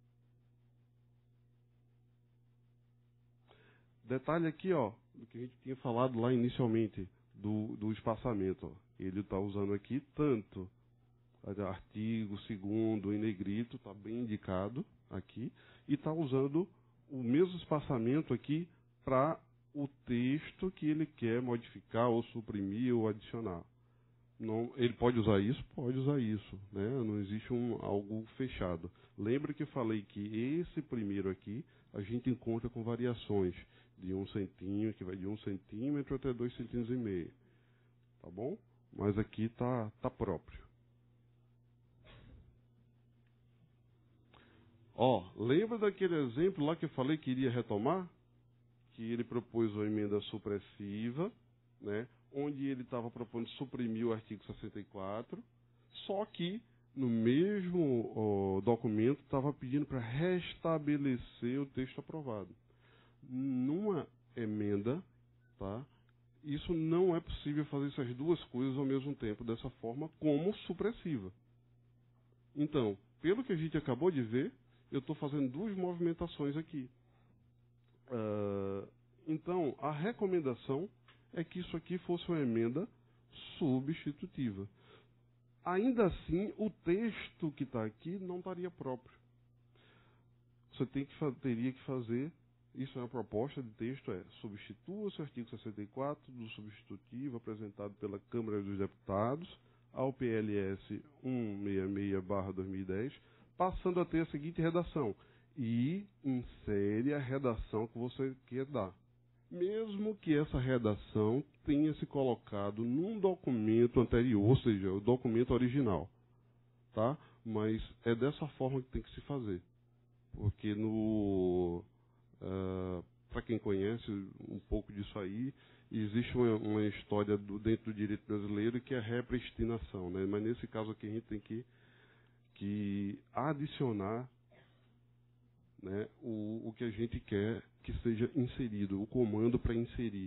Detalhe aqui, ó, do que a gente tinha falado lá inicialmente, do, do espaçamento. Ó. Ele está usando aqui tanto artigo, segundo, em negrito, está bem indicado aqui, e está usando o mesmo espaçamento aqui para o texto que ele quer modificar, ou suprimir, ou adicionar. Não, ele pode usar isso? Pode usar isso. Né? Não existe um, algo fechado. Lembra que eu falei que esse primeiro aqui, a gente encontra com variações de um centímetro, que vai de um centímetro até dois centímetros e meio. Tá bom? Mas aqui está tá próprio. Ó, lembra daquele exemplo lá que eu falei que iria retomar? Que ele propôs uma emenda supressiva, né? Onde ele estava propondo suprimir o artigo sessenta e quatro, só que no mesmo ó, documento estava pedindo para restabelecer o texto aprovado. Numa emenda, tá? Isso não é possível fazer essas duas coisas ao mesmo tempo, dessa forma, como supressiva. Então, pelo que a gente acabou de ver, eu estou fazendo duas movimentações aqui. Uh, então, a recomendação é que isso aqui fosse uma emenda substitutiva. Ainda assim, o texto que está aqui não estaria próprio. você tem que, teria que fazer, isso é uma proposta de texto, é substitua-se o artigo sessenta e quatro do substitutivo apresentado pela Câmara dos Deputados ao P L S cento e sessenta e seis barra dois mil e dez, passando a ter a seguinte redação, e insere a redação que você quer dar. Mesmo que essa redação tenha se colocado num documento anterior, ou seja, o documento original, tá? Mas é dessa forma que tem que se fazer. Porque no uh, para quem conhece um pouco disso aí, existe uma, uma história do, dentro do direito brasileiro que é a repristinação, né? Mas nesse caso aqui a gente tem que, que adicionar, né, o, o que a gente quer que seja inserido, o comando para inserir.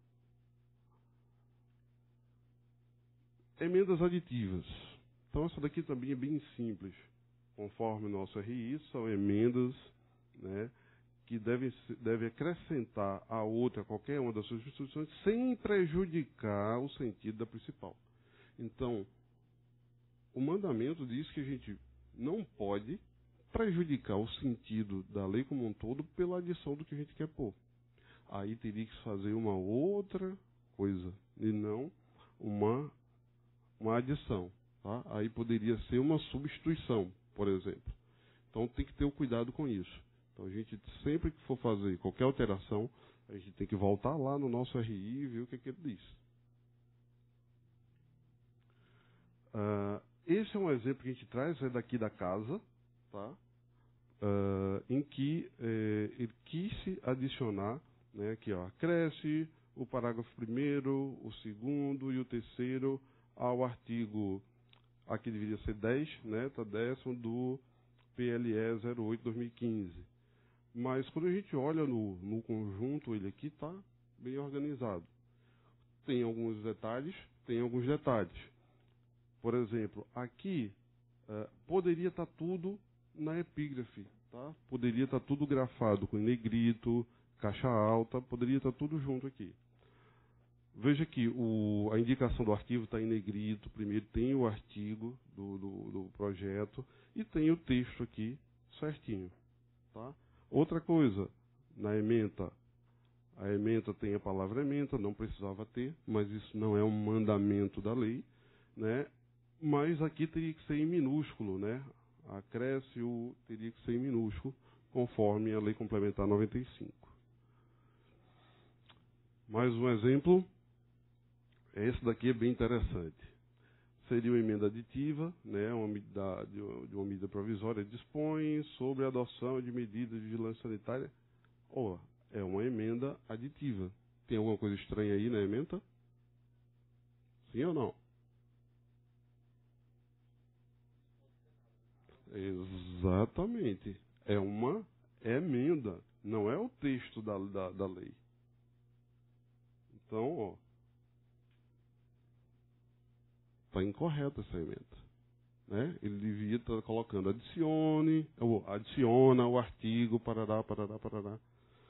Emendas aditivas. Então essa daqui também é bem simples. Conforme o nosso R I, são emendas, né, que devem deve acrescentar a outra, qualquer uma das suas instituições, sem prejudicar o sentido da principal. Então, o mandamento diz que a gente não pode prejudicar o sentido da lei como um todo pela adição do que a gente quer pôr. Aí teria que fazer uma outra coisa, e não uma, uma adição. Tá? Aí poderia ser uma substituição, por exemplo. Então tem que ter o cuidado com isso. Então a gente, sempre que for fazer qualquer alteração, a gente tem que voltar lá no nosso R I e ver o que, é que ele diz. Uh, esse é um exemplo que a gente traz, é daqui da casa, tá? Uh, em que eh, ele quis se adicionar, né, aqui, ó, acresce o parágrafo primeiro, o segundo e o terceiro ao artigo, aqui deveria ser dez, né, tá décimo do P L E zero oito barra dois mil e quinze. Mas quando a gente olha no, no conjunto, ele aqui está bem organizado. Tem alguns detalhes, tem alguns detalhes. Por exemplo, aqui uh, poderia estar tá tudo na epígrafe, tá? Poderia estar tá tudo grafado com negrito, caixa alta, poderia estar tá tudo junto aqui. Veja que o, a indicação do arquivo está em negrito, primeiro tem o artigo do, do, do projeto e tem o texto aqui certinho, tá? Outra coisa, na ementa, a ementa tem a palavra ementa, não precisava ter, mas isso não é um mandamento da lei, né? Mas aqui teria que ser em minúsculo, né? Acresce o teria que ser em minúsculo, conforme a Lei Complementar noventa e cinco. Mais um exemplo, esse daqui é bem interessante. Seria uma emenda aditiva, né? Uma medida, de uma medida provisória, dispõe sobre a adoção de medidas de vigilância sanitária. Oh, é uma emenda aditiva. Tem alguma coisa estranha aí na emenda? Sim ou não? Exatamente. É uma emenda, não é o texto da, da, da lei. Então, ó, está incorreta essa emenda. Né? Ele devia estar colocando adicione, ou adiciona o artigo, parará, parará, parará.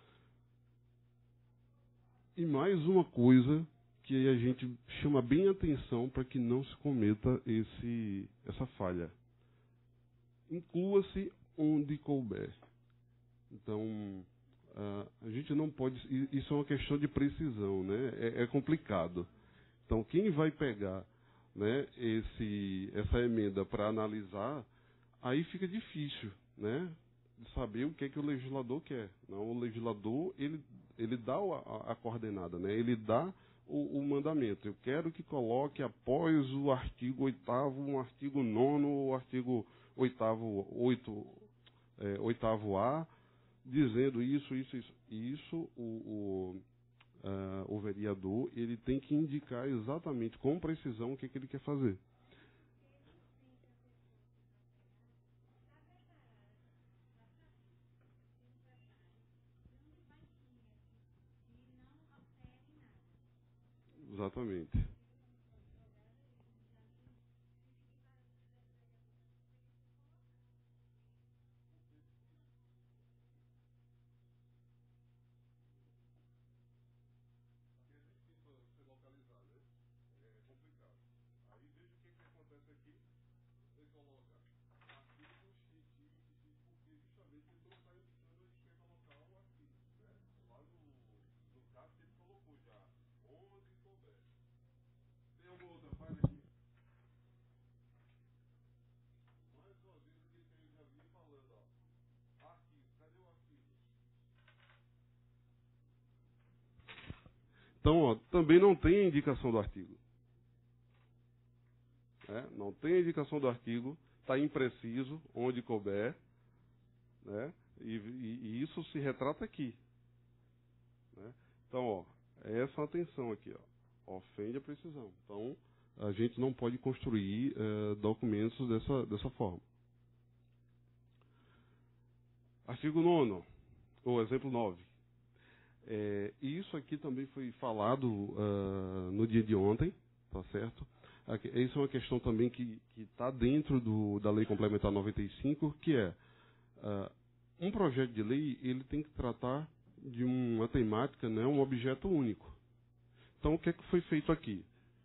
E mais uma coisa que a gente chama bem atenção para que não se cometa esse, essa falha. Inclua-se onde couber. Então, uh, a gente não pode... Isso é uma questão de precisão, né? É, é complicado. Então, quem vai pegar, né, esse, essa emenda para analisar, aí fica difícil, né? De saber o que é que o legislador quer. Não, o legislador, ele, ele dá a, a coordenada, né? Ele dá o, o mandamento. Eu quero que coloque após o artigo oitavo, um artigo nono, o artigo oitavo, oito, é, oitavo A, dizendo isso, isso, isso. Isso, o, o, uh, o vereador, ele tem que indicar exatamente, com precisão, o que, é que ele quer fazer. Exatamente. Ele coloca artigos e, e, e porque justamente ele não sai Então, ó, também não tem a indicação do artigo. É, não tem a indicação do artigo, está impreciso, onde couber, né? E, e, e isso se retrata aqui. Né? Então, ó, essa atenção aqui, ó, ofende a precisão. Então, a gente não pode construir eh, documentos dessa, dessa forma. Artigo nono, ou exemplo nove. É, isso aqui também foi falado uh, no dia de ontem, tá certo? Aqui, isso é uma questão também que está dentro do, da Lei Complementar noventa e cinco, que é uh, um projeto de lei, ele tem que tratar de uma temática, né, um objeto único. Então, o que é que foi feito aqui?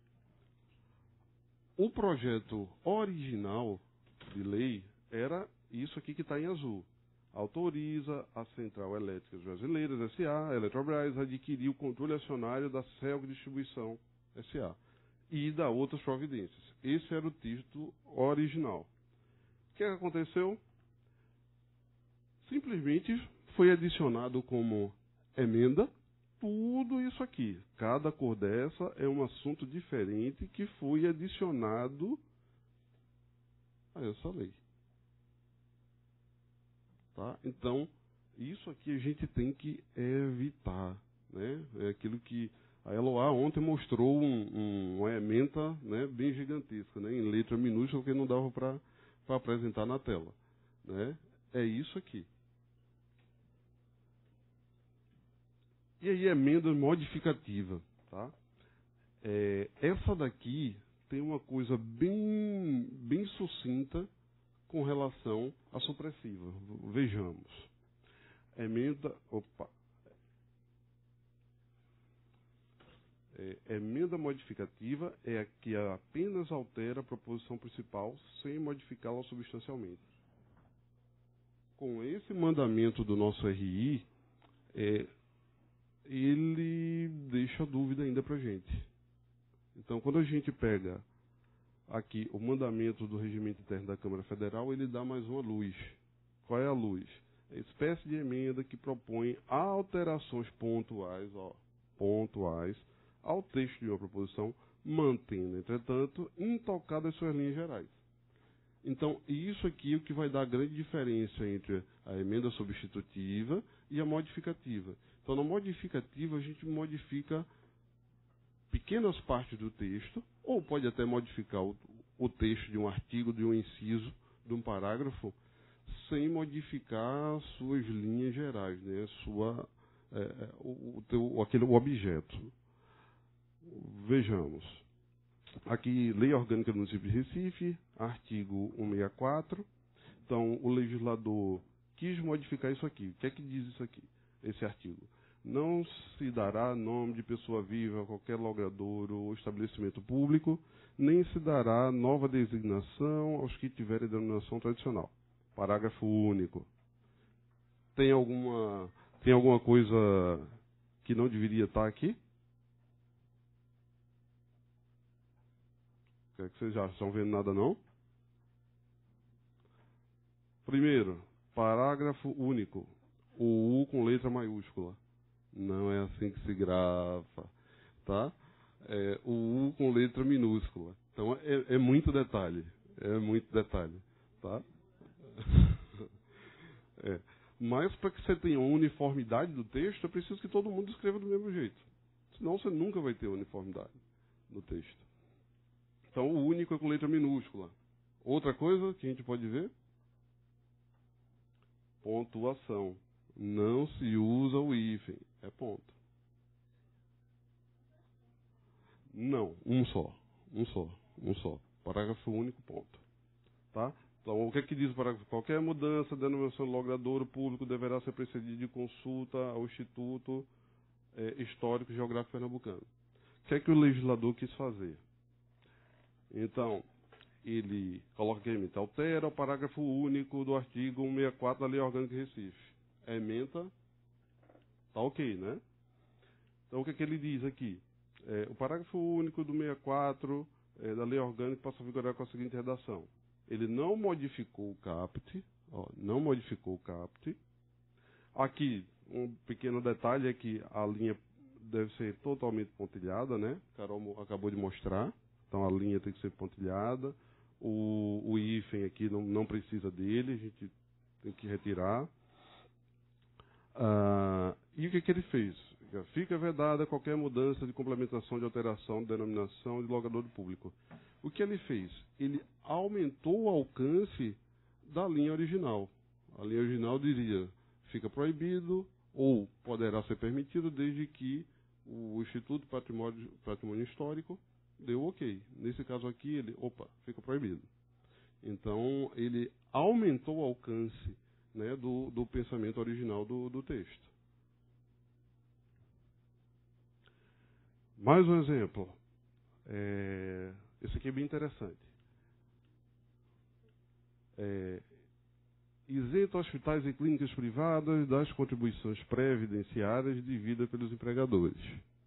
O projeto original de lei era isso aqui que está em azul. Autoriza a Central Elétrica Brasileiras, S A, Eletrobras, a adquirir o controle acionário da Celg Distribuição, S A, e da outras providências. Esse era o título original. O que aconteceu? Simplesmente foi adicionado como emenda tudo isso aqui. Cada cor dessa é um assunto diferente que foi adicionado a essa lei. Tá? Então, isso aqui a gente tem que evitar. Né? É aquilo que a Eloá ontem mostrou um, um, uma ementa, né, bem gigantesca, né, em letra minúscula, que não dava para apresentar na tela. Né? É isso aqui. E aí, emenda modificativa. Tá? É, essa daqui tem uma coisa bem, bem sucinta com relação à supressiva. Vejamos. Emenda. Opa. É, emenda modificativa é a que apenas altera a proposição principal sem modificá-la substancialmente. Com esse mandamento do nosso R I, é, ele deixa dúvida ainda para a gente. Então, quando a gente pega aqui o mandamento do Regimento Interno da Câmara Federal, ele dá mais uma luz. Qual é a luz? É a espécie de emenda que propõe alterações pontuais, ó, pontuais, ao texto de uma proposição, mantendo, entretanto, intocadas suas linhas gerais. Então, isso aqui é o que vai dar a grande diferença entre a emenda substitutiva e a modificativa. Então, na modificativa, a gente modifica pequenas partes do texto, ou pode até modificar o, o texto de um artigo, de um inciso, de um parágrafo, sem modificar suas linhas gerais, né? Sua, é, o, o, teu, aquele, o objeto. Vejamos. Aqui, Lei Orgânica do Município de Recife, artigo cento e sessenta e quatro. Então, o legislador quis modificar isso aqui. O que é que diz isso aqui, esse artigo? Não se dará nome de pessoa viva a qualquer logrador ou estabelecimento público, nem se dará nova designação aos que tiverem denominação tradicional. Parágrafo único. Tem alguma, tem alguma coisa que não deveria estar aqui? O que é que vocês já estão vendo nada não? Primeiro, parágrafo único. O U com letra maiúscula. Não é assim que se grava, tá? É, o U com letra minúscula. Então, é, é muito detalhe. É muito detalhe, tá? É. Mas, para que você tenha uma uniformidade do texto, é preciso que todo mundo escreva do mesmo jeito. Senão, você nunca vai ter uniformidade no texto. Então, o único é com letra minúscula. Outra coisa que a gente pode ver? Pontuação. Não se usa o hífen. É ponto. Não, um só. Um só. Um só. Parágrafo único, ponto. Tá? Então, o que é que diz o parágrafo? Qualquer mudança de denominação logradouro público deverá ser precedida de consulta ao Instituto é, Histórico e Geográfico Pernambucano. O que é que o legislador quis fazer? Então, ele coloca aqui, altera o parágrafo único do artigo cento e sessenta e quatro da Lei Orgânica de Recife. Ementa, tá ok, né? Então, o que é que ele diz aqui? É, o parágrafo único do cento e sessenta e quatro é, da Lei Orgânica passa a vigorar com a seguinte redação. Ele não modificou o caput, ó, não modificou o caput. Aqui, um pequeno detalhe é que a linha deve ser totalmente pontilhada, né? Carol acabou de mostrar. Então a linha tem que ser pontilhada. O, o hífen aqui não, não precisa dele, a gente tem que retirar. Ah, e o que, que ele fez? Fica vedada qualquer mudança de complementação, de alteração, de denominação de logador público. O que ele fez? Ele aumentou o alcance da linha original. A linha original dizia, fica proibido ou poderá ser permitido desde que o Instituto Patrimônio, Patrimônio Histórico deu ok. Nesse caso aqui, ele, opa, fica proibido. Então, ele aumentou o alcance, né, do, do pensamento original do, do texto. Mais um exemplo. É, esse aqui é bem interessante. É, isenta hospitais e clínicas privadas das contribuições previdenciárias devidas pelos empregadores.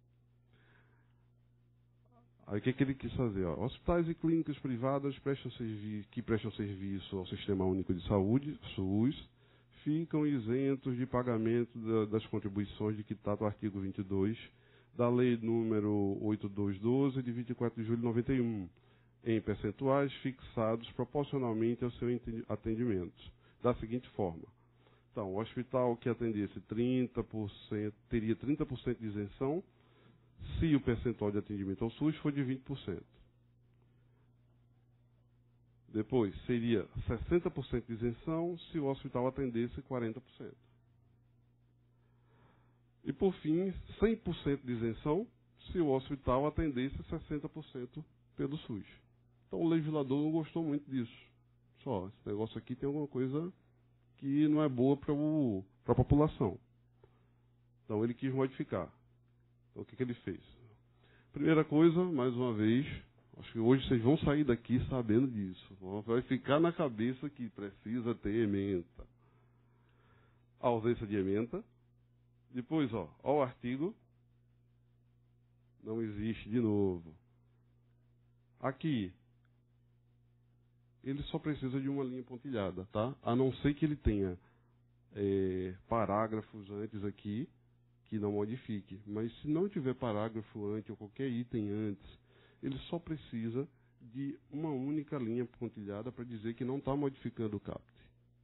Aí o que, que ele quis fazer? Ó? Hospitais e clínicas privadas prestam que prestam serviço ao Sistema Único de Saúde, SUS, ficam isentos de pagamento da, das contribuições de que trata o artigo vinte e dois da Lei número oito mil duzentos e doze, de vinte e quatro de julho de noventa e um, em percentuais fixados proporcionalmente ao seu atendimento, da seguinte forma. Então, o hospital que atendesse trinta por cento, teria trinta por cento de isenção, se o percentual de atendimento ao SUS for de vinte por cento. Depois, seria sessenta por cento de isenção se o hospital atendesse quarenta por cento. E, por fim, cem por cento de isenção se o hospital atendesse sessenta por cento pelo SUS. Então, o legislador não gostou muito disso. Só, esse negócio aqui tem alguma coisa que não é boa para a população. Então, ele quis modificar. Então, o que, que ele fez? Primeira coisa, mais uma vez, acho que hoje vocês vão sair daqui sabendo disso. Vai ficar na cabeça que precisa ter ementa. A ausência de ementa. Depois, ó, ó o artigo. Não existe de novo. Aqui, ele só precisa de uma linha pontilhada, tá? A não ser que ele tenha é, parágrafos antes aqui, que não modifique. Mas se não tiver parágrafo antes ou qualquer item antes, ele só precisa de uma única linha pontilhada para dizer que não está modificando o caput.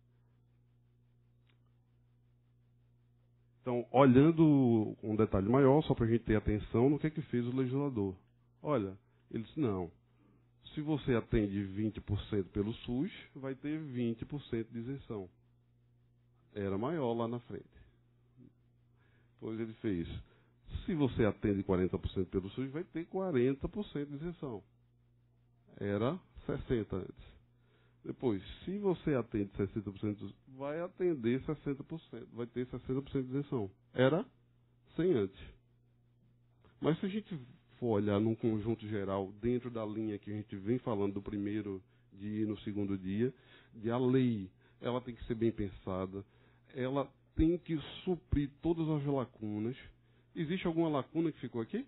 Então, olhando um detalhe maior, só para a gente ter atenção no que é que fez o legislador. Olha, ele disse, não, se você atende vinte por cento pelo SUS, vai ter vinte por cento de isenção. Era maior lá na frente. Pois ele fez, se você atende quarenta por cento pelo SUS, vai ter quarenta por cento de isenção. Era sessenta por cento antes. Depois, se você atende sessenta por cento, vai atender sessenta por cento, vai ter sessenta por cento de isenção. Era cem antes. Mas se a gente for olhar num conjunto geral, dentro da linha que a gente vem falando do primeiro dia e no segundo dia, de a lei, ela tem que ser bem pensada, ela tem que suprir todas as lacunas. Existe alguma lacuna que ficou aqui?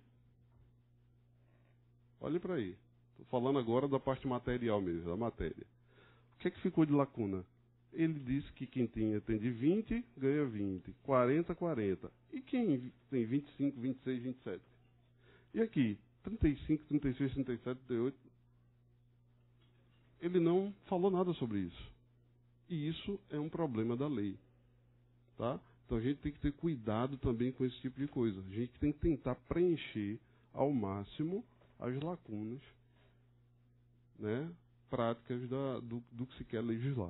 Olhe para aí. Estou falando agora da parte material mesmo, da matéria. O que é que ficou de lacuna? Ele disse que quem tem, atende vinte, ganha vinte. quarenta, quarenta. E quem tem vinte e cinco, vinte e seis, vinte e sete? E aqui, trinta e cinco, trinta e seis, trinta e sete, trinta e oito. Ele não falou nada sobre isso. E isso é um problema da lei. Tá? Então a gente tem que ter cuidado também com esse tipo de coisa. A gente tem que tentar preencher ao máximo as lacunas, né, práticas da, do, do que se quer legislar.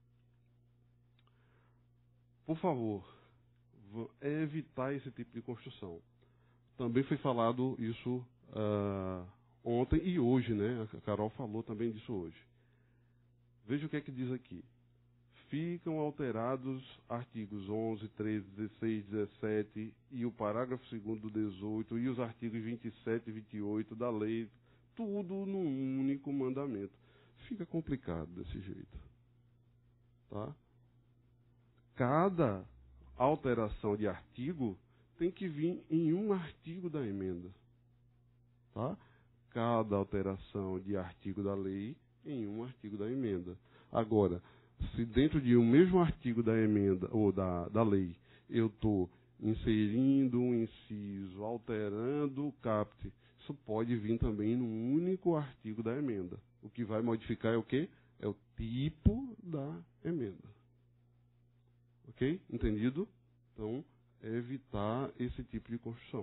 Por favor, é evitar esse tipo de construção. Também foi falado isso uh, ontem e hoje, né? A Carol falou também disso hoje. Veja o que é que diz aqui. Ficam alterados artigos onze, treze, dezesseis, dezessete e o parágrafo segundo do dezoito e os artigos vinte e sete e vinte e oito da lei, tudo num único mandamento. Fica complicado desse jeito. Tá? Cada alteração de artigo tem que vir em um artigo da emenda. Tá? Cada alteração de artigo da lei em um artigo da emenda. Agora, se dentro de um mesmo artigo da emenda ou da, da lei eu estou inserindo um inciso, alterando o caput. Isso pode vir também num único artigo da emenda. O que vai modificar é o quê? É o tipo da emenda. Ok? Entendido? Então, evitar esse tipo de construção.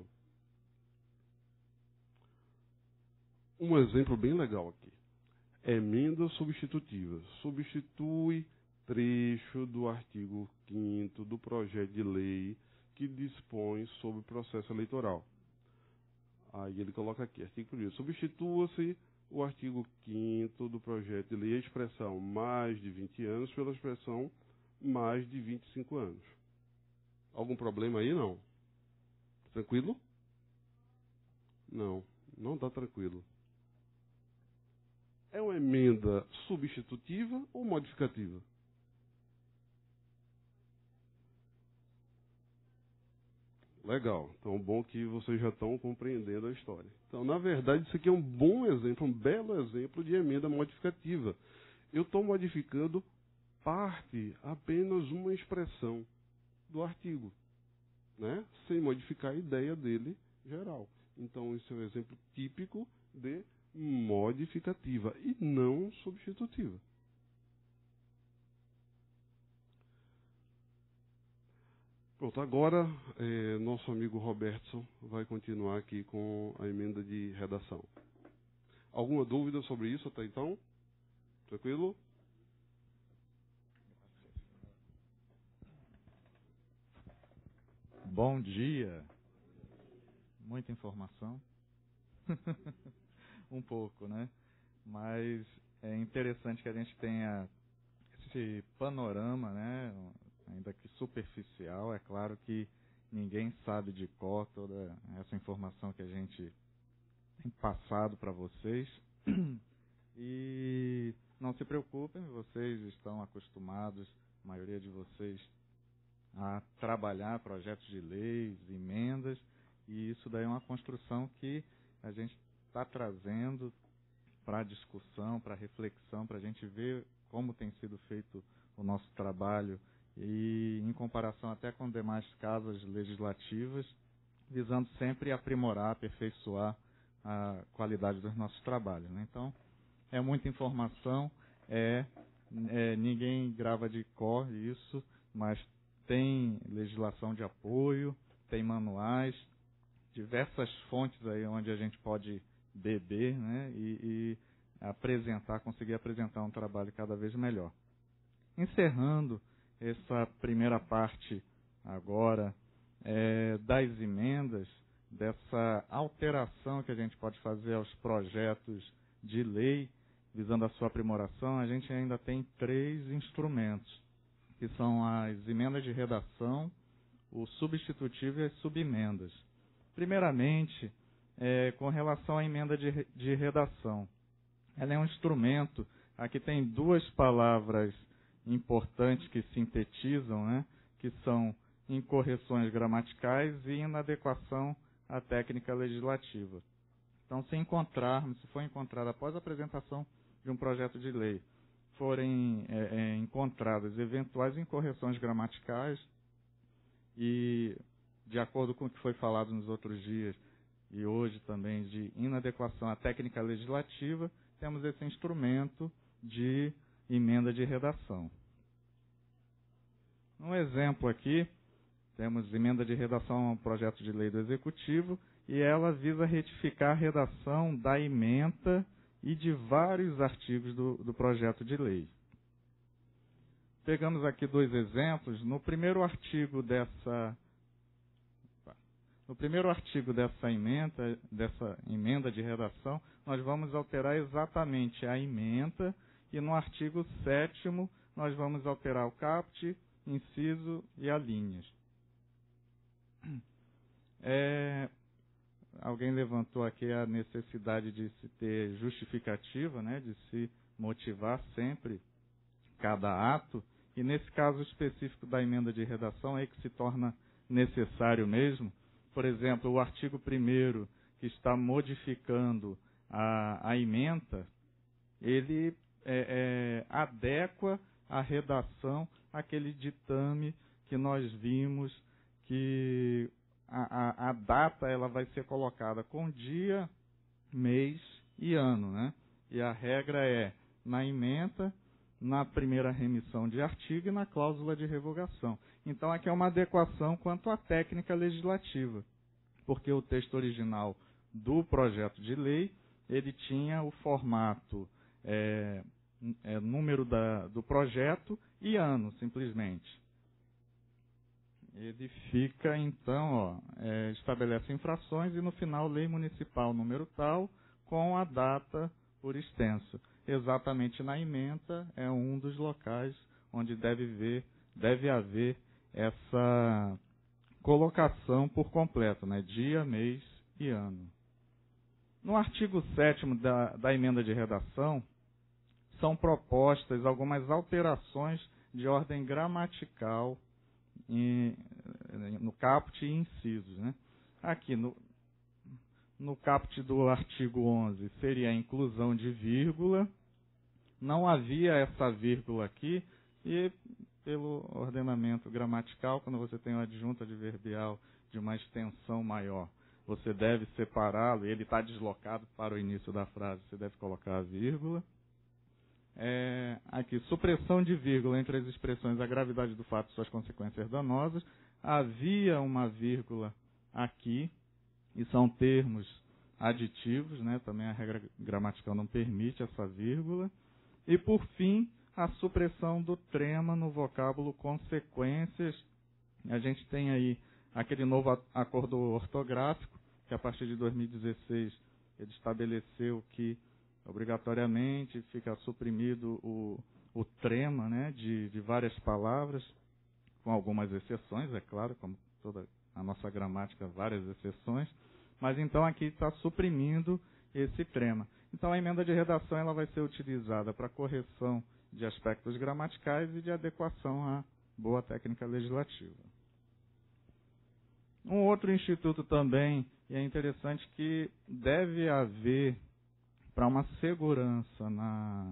Um exemplo bem legal aqui. Emenda substitutiva. Substitui trecho do artigo quinto do projeto de lei que dispõe sobre o processo eleitoral. Aí ele coloca aqui, artigo primeiro. Substitua-se o artigo quinto do projeto de lei, a expressão mais de vinte anos pela expressão mais de vinte e cinco anos. Algum problema aí? Não. Tranquilo? Não, não está tranquilo. É uma emenda substitutiva ou modificativa? Legal. Então, bom que vocês já estão compreendendo a história. Então, na verdade, isso aqui é um bom exemplo, um belo exemplo de emenda modificativa. Eu estou modificando parte, apenas uma expressão do artigo, né? Sem modificar a ideia dele geral. Então, esse é um exemplo típico de modificativa e não substitutiva. Pronto, agora é, nosso amigo Robertson vai continuar aqui com a emenda de redação. Alguma dúvida sobre isso até então? Tranquilo? Bom dia. Muita informação. Um pouco, né? Mas é interessante que a gente tenha esse panorama, né? Ainda que superficial. É claro que ninguém sabe de cor toda essa informação que a gente tem passado para vocês. E não se preocupem, vocês estão acostumados, a maioria de vocês, a trabalhar projetos de leis, emendas, e isso daí é uma construção que a gente está trazendo para discussão, para reflexão, para a gente ver como tem sido feito o nosso trabalho e em comparação até com demais casas legislativas, visando sempre aprimorar, aperfeiçoar a qualidade dos nossos trabalhos, né? Então, é muita informação, é, é, ninguém grava de cor isso, mas tem legislação de apoio, tem manuais, diversas fontes aí onde a gente pode beber, né, e, e apresentar, conseguir apresentar um trabalho cada vez melhor. Encerrando essa primeira parte agora é, das emendas, dessa alteração que a gente pode fazer aos projetos de lei, visando a sua aprimoração, a gente ainda tem três instrumentos, que são as emendas de redação, o substitutivo e as subemendas. Primeiramente, é, com relação à emenda de, de redação. Ela é um instrumento, aqui tem duas palavras importantes que sintetizam, né, que são incorreções gramaticais e inadequação à técnica legislativa. Então, se encontrarmos, se for encontrado após a apresentação de um projeto de lei, forem é, é, encontradas eventuais incorreções gramaticais e, de acordo com o que foi falado nos outros dias e hoje também, de inadequação à técnica legislativa, temos esse instrumento de emenda de redação. Um exemplo aqui, temos emenda de redação ao projeto de lei do Executivo, e ela visa retificar a redação da ementa e de vários artigos do, do projeto de lei. Pegamos aqui dois exemplos. No primeiro artigo dessa, no primeiro artigo dessa emenda, dessa emenda de redação, nós vamos alterar exatamente a ementa, e no artigo sétimo nós vamos alterar o caput, inciso e alíneas. É, alguém levantou aqui a necessidade de se ter justificativa, né, de se motivar sempre cada ato, e nesse caso específico da emenda de redação é que se torna necessário mesmo. Por exemplo, o artigo primeiro, que está modificando a, a ementa, ele é, é, adequa a redação àquele ditame que nós vimos que a, a, a data ela vai ser colocada com dia, mês e ano, né? E a regra é na ementa, na primeira remissão de artigo e na cláusula de revogação. Então, aqui é uma adequação quanto à técnica legislativa, porque o texto original do projeto de lei, ele tinha o formato, é, é, número da, do projeto e ano, simplesmente. Ele fica, então, ó, é, estabelece infrações e, no final, lei municipal número tal, com a data por extenso. Exatamente na ementa é um dos locais onde deve, ver, deve haver essa colocação por completo, né? Dia, mês e ano. No artigo sétimo da, da emenda de redação, são propostas algumas alterações de ordem gramatical em, no caput e incisos, né? Aqui, no, no caput do artigo onze, seria a inclusão de vírgula. Não havia essa vírgula aqui e, pelo ordenamento gramatical, quando você tem uma adjunta adverbial de uma extensão maior, você deve separá-lo, ele está deslocado para o início da frase, você deve colocar a vírgula. É, aqui, supressão de vírgula entre as expressões a gravidade do fato e suas consequências danosas. Havia uma vírgula aqui, e são termos aditivos, né? Também a regra gramatical não permite essa vírgula. E, por fim, a supressão do trema no vocábulo consequências. A gente tem aí aquele novo acordo ortográfico, que a partir de dois mil e dezesseis ele estabeleceu que obrigatoriamente fica suprimido o, o trema, né, de, de várias palavras, com algumas exceções, é claro, como toda a nossa gramática, várias exceções, mas então aqui está suprimindo esse trema. Então a emenda de redação ela vai ser utilizada para correção de aspectos gramaticais e de adequação à boa técnica legislativa. Um outro instituto também, e é interessante que deve haver, para uma segurança na,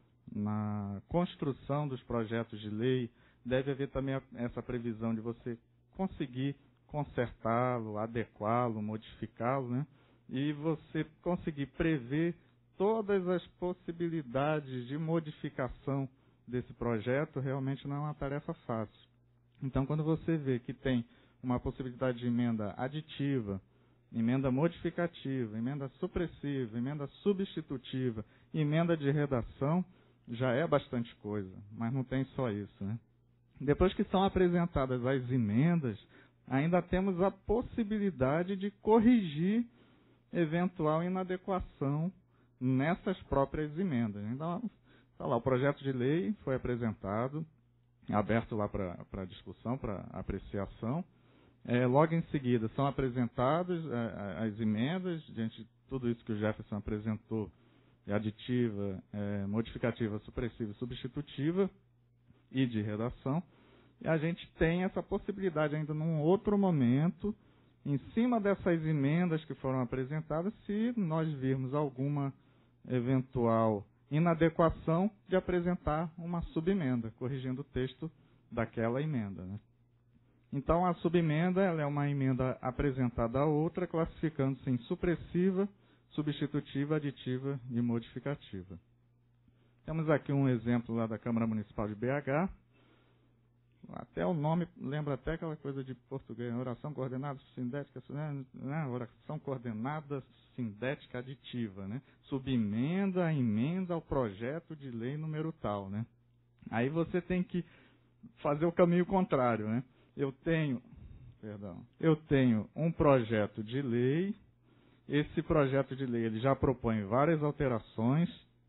na construção dos projetos de lei, deve haver também essa previsão de você conseguir consertá-lo, adequá-lo, modificá-lo, né? E você conseguir prever todas as possibilidades de modificação desse projeto, realmente não é uma tarefa fácil. Então, quando você vê que tem uma possibilidade de emenda aditiva, emenda modificativa, emenda supressiva, emenda substitutiva, emenda de redação, já é bastante coisa, mas não tem só isso, né? Depois que são apresentadas as emendas, ainda temos a possibilidade de corrigir eventual inadequação nessas próprias emendas. Então, tá lá, o projeto de lei foi apresentado, aberto lá para discussão, para apreciação. É, logo em seguida são apresentadas é, as emendas, diante de tudo isso que o Jefferson apresentou, aditiva, é, modificativa, supressiva e substitutiva, e de redação. E a gente tem essa possibilidade ainda num outro momento, em cima dessas emendas que foram apresentadas, se nós virmos alguma eventual inadequação, de apresentar uma subemenda, corrigindo o texto daquela emenda, né? Então, a subemenda ela é uma emenda apresentada a outra, classificando-se em supressiva, substitutiva, aditiva e modificativa. Temos aqui um exemplo lá da Câmara Municipal de B H. Até o nome lembra até aquela coisa de português, oração coordenada sindética, né? Oração coordenada sindética aditiva, né? Subemenda, emenda ao projeto de lei número tal, né? Aí você tem que fazer o caminho contrário, né? Eu tenho, perdão, eu tenho um projeto de lei, esse projeto de lei ele já propõe várias alterações,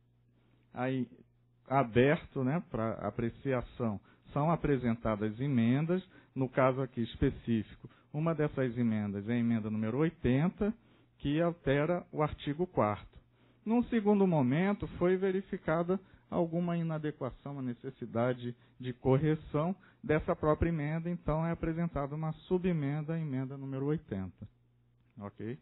aí aberto, né, para apreciação, são apresentadas emendas, no caso aqui específico, uma dessas emendas é a emenda número oitenta, que altera o artigo quarto. Num segundo momento, foi verificada alguma inadequação, uma necessidade de correção dessa própria emenda, então é apresentada uma subemenda à emenda número oitenta. Ok?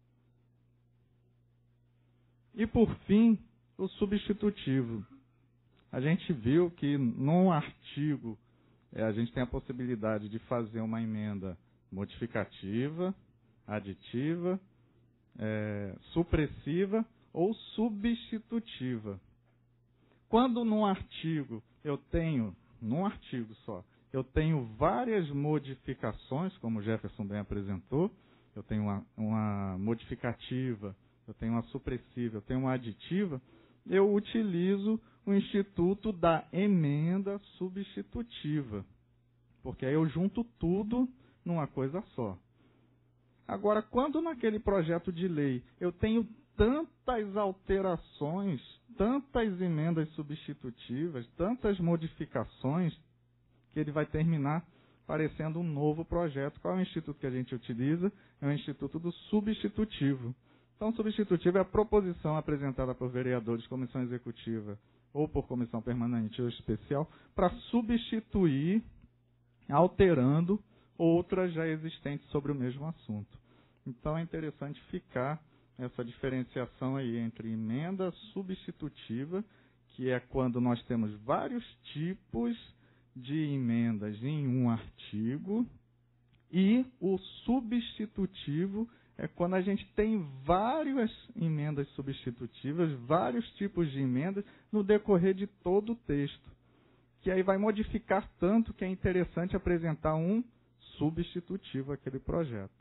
E, por fim, o substitutivo. A gente viu que num artigo, é, a gente tem a possibilidade de fazer uma emenda modificativa, aditiva, é, supressiva ou substitutiva. Quando num artigo eu tenho, num artigo só, eu tenho várias modificações, como o Jefferson bem apresentou, eu tenho uma, uma modificativa, eu tenho uma supressiva, eu tenho uma aditiva, eu utilizo o instituto da emenda substitutiva, porque aí eu junto tudo numa coisa só. Agora, quando naquele projeto de lei eu tenho tantas alterações, tantas emendas substitutivas, tantas modificações, que ele vai terminar parecendo um novo projeto. Qual é o instituto que a gente utiliza? É o instituto do substitutivo. Então, substitutivo é a proposição apresentada por vereadores, comissão executiva ou por comissão permanente ou especial para substituir, alterando outras já existentes sobre o mesmo assunto. Então, é interessante ficar essa diferenciação aí entre emenda substitutiva, que é quando nós temos vários tipos de emendas em um artigo, e o substitutivo é quando a gente tem várias emendas substitutivas, vários tipos de emendas no decorrer de todo o texto, que aí vai modificar tanto que é interessante apresentar um substitutivo àquele projeto.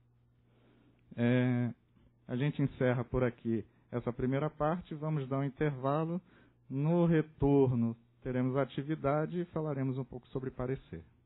É, a gente encerra por aqui essa primeira parte, vamos dar um intervalo. No retorno teremos atividade e falaremos um pouco sobre parecer.